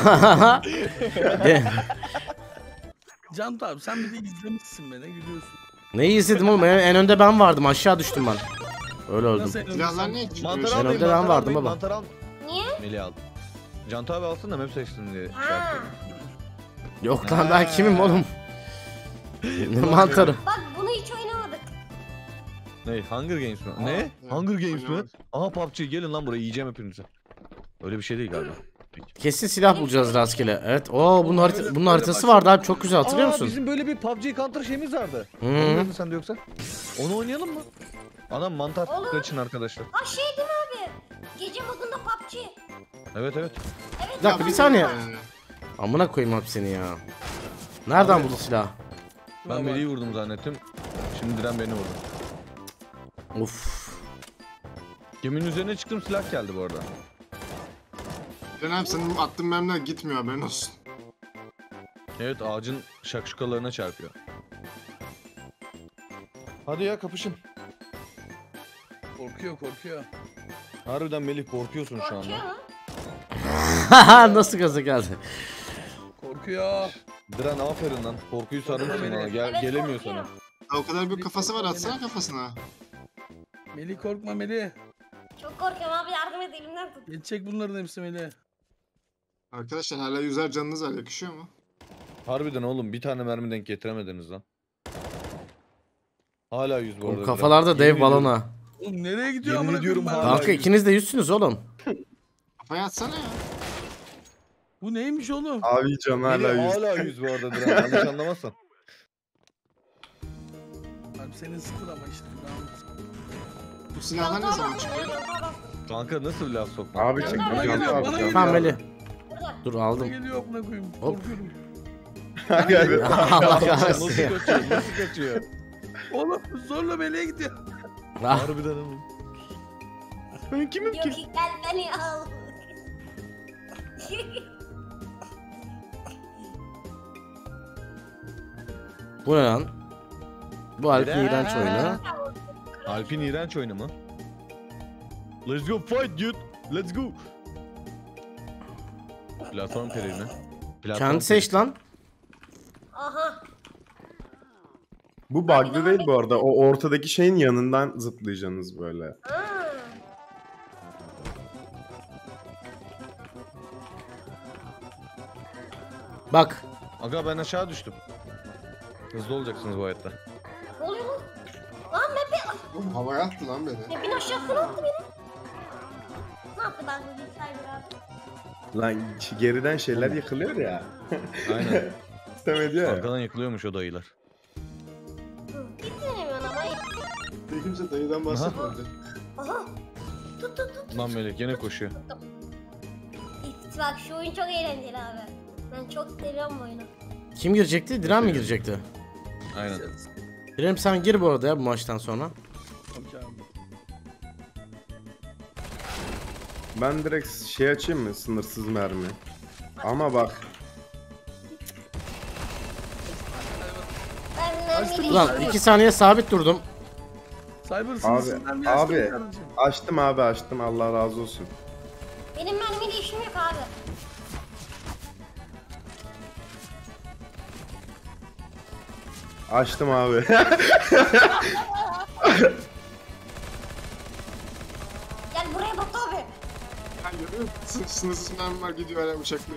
Speaker 5: De-
Speaker 6: Can abi sen bir de izlemişsin be ne gülüyorsun.
Speaker 5: Neyi izledim oğlum? En, en önde ben vardım. Aşağı düştüm ben. Öyle öldüm.
Speaker 6: Nasıl eğlendin
Speaker 3: Silahlar
Speaker 6: sen?
Speaker 3: niye çıkıyor?
Speaker 2: Mantar
Speaker 3: Şey-
Speaker 2: almayın,
Speaker 5: önde ben
Speaker 2: mantar
Speaker 5: vardım
Speaker 2: almayın,
Speaker 5: baba.
Speaker 2: Mantar al.
Speaker 1: Niye?
Speaker 2: Melih al. Canta abi alsın da map seçsin diye. şey
Speaker 1: Ha.
Speaker 2: yaptım.
Speaker 5: Yok lan ben kimim oğlum? Ne mantarı?
Speaker 1: Bak bunu hiç oynamadık.
Speaker 2: Ne? Hunger Games mi? Ne?
Speaker 3: evet,
Speaker 2: Hunger Games mi?
Speaker 3: oynamadım.
Speaker 2: Aha P U B G gelin lan buraya yiyeceğim hepinizi. Öyle bir şey değil galiba. Peki.
Speaker 5: Kesin silah bulacağız rastgele. Evet. Oo bunun, harita, bunun haritası vardı abi. Çok güzel hatırlıyor
Speaker 2: Aa,
Speaker 5: musun?
Speaker 2: bizim böyle bir P U B G Counter şeyimiz vardı.
Speaker 5: Hı.
Speaker 2: Oynadın sen de yoksa? Onu oynayalım mı? Anam mantar
Speaker 1: Olur.
Speaker 2: kaçın arkadaşlar.
Speaker 1: Aa şey değil mi abi? Gece modunda P U B G.
Speaker 2: Evet evet.
Speaker 5: Bir dakika bir saniye.
Speaker 3: Yani.
Speaker 5: Amına koyayım abi seni ya. Nereden buldun silahı?
Speaker 2: Ben
Speaker 6: Bak,
Speaker 2: Melih'i vurdum zannettim. Şimdi Diren beni vurdu.
Speaker 5: Uf.
Speaker 2: Geminin üzerine çıktım, silah geldi bu arada.
Speaker 3: Can abi senin attığın mermiler gitmiyor haberin olsun.
Speaker 2: Evet, ağacın şakşukalarına çarpıyor. Hadi ya kapışın.
Speaker 6: Korkuyor korkuyor.
Speaker 2: Harbiden Melih korkuyorsun şu
Speaker 1: Korkuyor
Speaker 2: anda.
Speaker 1: mu?
Speaker 5: Nasıl gaza geldi?
Speaker 6: Korkuyor.
Speaker 2: Diren aferin lan. Korkuyu sarmışsın ha. Gel,
Speaker 1: Evet,
Speaker 2: gelemiyor
Speaker 1: korkuyor.
Speaker 2: sana.
Speaker 3: Ya o kadar büyük kafası var atsana kafasına.
Speaker 6: Melih korkma Melih.
Speaker 1: Çok korkuyorum abi, yardım et, elimden tut.
Speaker 6: Geçecek bunların hepsi Melih.
Speaker 3: Arkadaşlar hala yüzer canınız var, yakışıyor mu?
Speaker 2: Harbiden oğlum, bir tane mermi denk getiremediniz lan. Hala yüz bu arada.
Speaker 5: Oğlum
Speaker 2: Diren.
Speaker 5: kafalarda dev
Speaker 2: Yemin ediyorum.
Speaker 5: balona.
Speaker 6: Oğlum nereye gidiyor
Speaker 2: Yemin
Speaker 6: amına
Speaker 2: ediyorum
Speaker 6: koyayım
Speaker 2: hala-
Speaker 6: ben?
Speaker 5: Kanka ikiniz de yüzsünüz oğlum.
Speaker 3: Kafaya atsana ya.
Speaker 6: Bu neymiş oğlum?
Speaker 4: Abi can hala
Speaker 2: Melih
Speaker 4: yüz.
Speaker 2: hala yüz bu arada Diren. Yanlış anlamazsan.
Speaker 6: Abi senin sıkıl ama işte.
Speaker 3: Bu silahlar ne zaman çıkıyor?
Speaker 2: Kanka nasıl laf sokma?
Speaker 4: Abi
Speaker 1: Bana
Speaker 4: çık.
Speaker 6: geliyor,
Speaker 4: Can
Speaker 6: bana
Speaker 4: abi,
Speaker 6: geliyor.
Speaker 4: can
Speaker 5: Tamam
Speaker 4: abi.
Speaker 5: Melih.
Speaker 1: Burada.
Speaker 5: Dur
Speaker 6: Ne
Speaker 5: aldım.
Speaker 6: geliyor amına koyayım?
Speaker 5: Hop.
Speaker 6: Korkuyorum.
Speaker 4: Hadi.
Speaker 5: Allah
Speaker 2: Nasıl
Speaker 5: kahretsin.
Speaker 2: kaçıyor? Nasıl kaçıyor?
Speaker 6: Oğlum zorla Melih'e gidiyor.
Speaker 5: Ah,
Speaker 2: Harbiden oğlum. Ben kimim
Speaker 1: Yok
Speaker 2: ki?
Speaker 1: ki, gel beni al.
Speaker 5: bu ne lan? Bu Alp'in
Speaker 2: Diren.
Speaker 5: iğrenç oyunu.
Speaker 2: Alp'in iğrenç oyunu mu? Let's go fight dude. Let's go. Platform terörü.
Speaker 5: Kendi seç lan.
Speaker 1: Aha.
Speaker 4: Bu bug'lı değil bu arada. O ortadaki şeyin yanından zıplayacaksınız böyle.
Speaker 1: Ha.
Speaker 5: Bak.
Speaker 2: Aga ben aşağı düştüm. Hızlı olacaksınız bu hayatta.
Speaker 1: Ne oluyor lan? Lan Mepe.
Speaker 3: Oğlum havaya attı lan beni.
Speaker 1: Mepin aşağısına attı beni. Ne yaptı ben bu bilgisayar abi?
Speaker 4: Lan geriden şeyler yıkılıyor ya.
Speaker 2: Aynen.
Speaker 4: İstemedi ya.
Speaker 2: Arkadan yıkılıyormuş o dayılar.
Speaker 1: Hı, Hiç denemiyorsun ama.
Speaker 3: Bir kimse dayıdan bahsetmedi.
Speaker 1: Aha. Tut tut tut.
Speaker 2: Lan Melek gene koşuyor.
Speaker 1: Bak şu oyun çok eğlenceli abi. Ben çok seviyorum bu oyunu.
Speaker 5: Kim girecekti? Diren mi girecekti?
Speaker 2: Aynen.
Speaker 5: Diren sen gir bu arada ya bu maçtan sonra.
Speaker 6: Okey abi.
Speaker 4: Ben direkt şey açayım mı? Sınırsız mermi. Ama bak.
Speaker 1: Ben
Speaker 6: Açtım
Speaker 1: Melih-
Speaker 5: Ulan iki saniye sabit durdum.
Speaker 6: Cyber
Speaker 4: Abi,
Speaker 6: sınırsızdan bir
Speaker 4: abi.
Speaker 6: açtım kardeşim.
Speaker 4: Açtım abi açtım. Allah razı olsun.
Speaker 1: Benim mermiyle işim yok abi.
Speaker 4: Açtım abi.
Speaker 1: Gel buraya Batu abi.
Speaker 3: Ben görüyor musun? Sınırsız mermi var, gidiyor hala bıçaklıyor.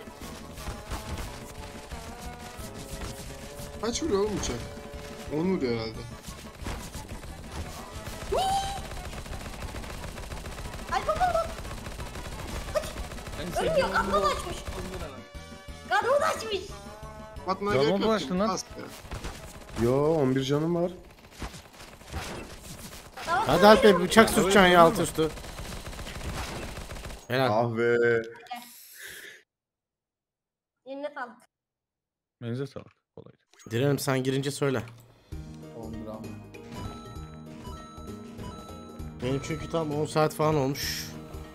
Speaker 3: Kaç vuruyor oğlum bıçak? on vuruyor herhalde.
Speaker 1: Ay babam bak. Ölmüyor, karnını da açmış. Karnını da açmış.
Speaker 3: Batmana
Speaker 2: Canım
Speaker 3: gerek yok.
Speaker 2: bulaştın lan.
Speaker 3: Bas ya.
Speaker 4: Yo on bir canım var.
Speaker 1: Tamam,
Speaker 5: Hadi Alp Bey bıçak sürteceksin ya alt üstü. Helal.
Speaker 4: Ah be.
Speaker 1: eline sağlık.
Speaker 2: Elinize sağlık. Kolaydı.
Speaker 5: Direnim sen girince söyle.
Speaker 6: Tamamdır abi.
Speaker 5: Benim çünkü tam on saat falan olmuş.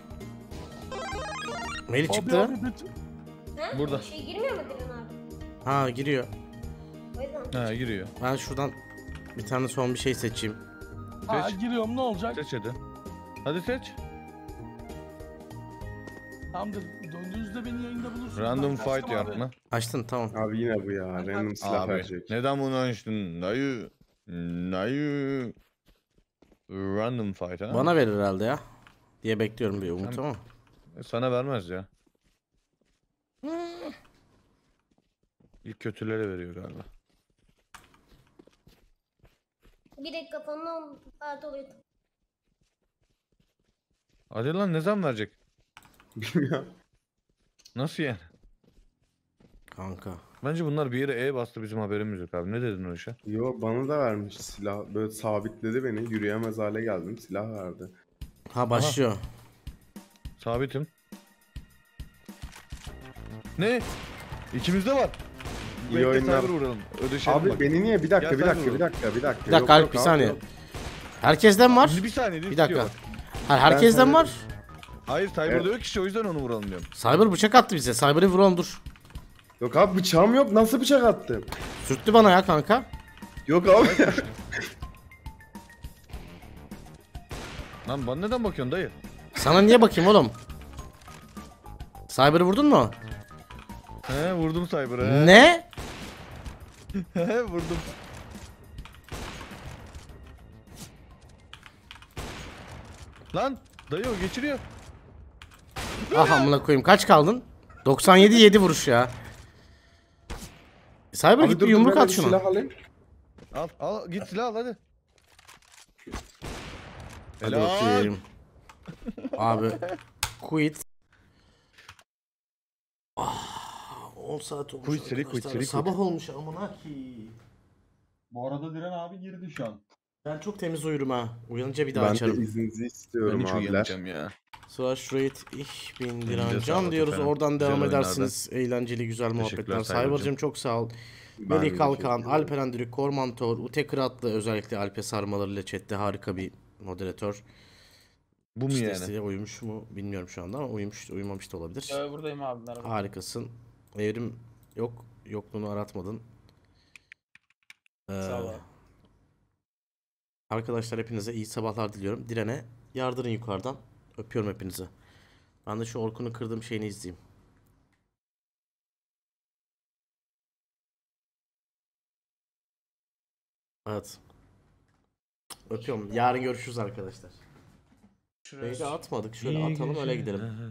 Speaker 5: Melih
Speaker 6: Abi
Speaker 5: çıktı.
Speaker 6: abi bütün-
Speaker 1: Ha?
Speaker 2: Burada.
Speaker 1: Şey girmiyor mu Diren abi?
Speaker 5: Ha giriyor.
Speaker 1: O yüzden.
Speaker 2: Ha giriyor.
Speaker 5: Ben şuradan bir tane son bir şey seçeyim.
Speaker 6: Ha
Speaker 2: Seç.
Speaker 6: giriyorum ne olacak?
Speaker 2: Seç hadi. Hadi seç.
Speaker 6: Tamamdır. Döndüğünüzde beni yayında bulursunuz.
Speaker 2: Random
Speaker 6: Ben kaçtım
Speaker 2: fight
Speaker 6: abi.
Speaker 2: yapma.
Speaker 5: Açtın tamam.
Speaker 4: Abi yine bu ya. Random silah
Speaker 2: Abi
Speaker 4: verecek.
Speaker 2: neden bunu açtın? Dayı. Dayı. Random fight ha?
Speaker 5: Bana verir herhalde ya. Diye bekliyorum bir umut
Speaker 2: Sen-
Speaker 5: ama.
Speaker 2: Sana vermez ya. İlk kötülere veriyor galiba.
Speaker 1: Bir dakika falan on saat oluyor.
Speaker 2: Hadi lan ne zaman verecek?
Speaker 4: Bilmiyorum.
Speaker 2: Nasıl yani?
Speaker 5: Kanka.
Speaker 2: Bence bunlar bir yere E bastı bizim haberimiz yok abi. Ne dedin o işe?
Speaker 4: Yo bana da vermiş silah. Böyle sabitledi beni. Yürüyemez hale geldim. Silah verdi.
Speaker 5: Ha başlıyor.
Speaker 2: Sabitim. Ne? İkimizde var.
Speaker 4: İyi
Speaker 2: Bekle
Speaker 4: oyunlar.
Speaker 2: cyber vuralım. Ödeşelim
Speaker 4: Abi
Speaker 2: bak.
Speaker 4: beni niye? Bir dakika,
Speaker 2: Gel
Speaker 4: bir
Speaker 2: sen
Speaker 4: dakika,
Speaker 2: vur.
Speaker 4: bir dakika, bir dakika.
Speaker 5: Bir dakika
Speaker 4: Yok,
Speaker 5: Alp
Speaker 4: yok
Speaker 5: bir
Speaker 4: abi,
Speaker 5: saniye.
Speaker 4: yok.
Speaker 5: Herkesten var.
Speaker 2: Bir saniye.
Speaker 5: Bir dakika.
Speaker 2: bak.
Speaker 5: Ha, herkesten
Speaker 4: Ben
Speaker 5: var.
Speaker 2: Hayır cyber'da
Speaker 4: Evet.
Speaker 2: yok işte o yüzden onu vuralım diyorum.
Speaker 5: Cyber bıçak attı bize. Cyber'ı vuralım dur.
Speaker 4: Yok abi bıçağım yok. Nasıl bıçak attım?
Speaker 5: Sürttü bana ya kanka.
Speaker 4: Yok abi.
Speaker 2: Lan bana neden bakıyorsun dayı?
Speaker 5: Sana niye bakayım oğlum? Cyber'ı vurdun mu?
Speaker 2: He vurdum cyber'a. he.
Speaker 5: Ne?
Speaker 2: He vurdum. Lan dayı o geçiriyor.
Speaker 5: Ah amına koyayım. Kaç kaldın? doksan yedi yedi vuruş ya. Cyber
Speaker 4: Abi
Speaker 5: git
Speaker 4: dur,
Speaker 5: bir
Speaker 4: dur,
Speaker 5: yumruk
Speaker 4: ben
Speaker 5: at
Speaker 4: bir
Speaker 5: şuna.
Speaker 4: Silah alayım.
Speaker 2: Al al git silah al hadi.
Speaker 5: Hadi
Speaker 2: Helal.
Speaker 5: bakayım. Abi quit. Ah, on saat olmuş
Speaker 2: Quit seri, quit
Speaker 5: arkadaşlar.
Speaker 2: seri, quit.
Speaker 5: Sabah olmuş amına ki.
Speaker 8: Bu arada Diren abi girdi şu an.
Speaker 5: Ben çok temiz uyurum ha. Uyanınca bir daha
Speaker 4: Ben
Speaker 5: açarım.
Speaker 4: de izninizi
Speaker 2: Ben
Speaker 4: istiyorum
Speaker 2: hiç
Speaker 4: abiler.
Speaker 2: uyuyamayacağım ya.
Speaker 5: Slash rate ich bin
Speaker 2: Elinize
Speaker 5: Direncan
Speaker 2: sağlık
Speaker 5: diyoruz.
Speaker 2: efendim.
Speaker 5: Oradan
Speaker 2: Güzel
Speaker 5: devam
Speaker 2: oyunlardan.
Speaker 5: edersiniz. Eğlenceli güzel muhabbetler.
Speaker 2: Teşekkürler Cyber'cığım.
Speaker 5: Cyber'cım çok sağ ol.
Speaker 4: Ben
Speaker 5: Melih
Speaker 4: de
Speaker 5: Kalkan,
Speaker 4: teşekkür ederim.
Speaker 5: Alperen Dürük, Kormantor, Ute Kıratlı özellikle Alp'e sarmalarıyla chatte harika bir moderatör.
Speaker 2: Bu mu
Speaker 5: İşte
Speaker 2: yani?
Speaker 5: size uyumuş mu bilmiyorum şu anda ama uyumuş uyumamış da olabilir.
Speaker 8: Ee, buradayım abi merhaba.
Speaker 5: Harikasın. Evrim yok. Yokluğunu aratmadın. Ee,
Speaker 8: Sağ ol abi.
Speaker 5: Arkadaşlar hepinize iyi sabahlar diliyorum. Direne yardırın yukarıdan. Öpüyorum hepinizi. Ben de şu Orkun'u kırdığım şeyini izleyeyim. Evet. Öpüyorum. Yarın görüşürüz arkadaşlar. Şuraya atmadık. Şöyle atalım öyle gidelim.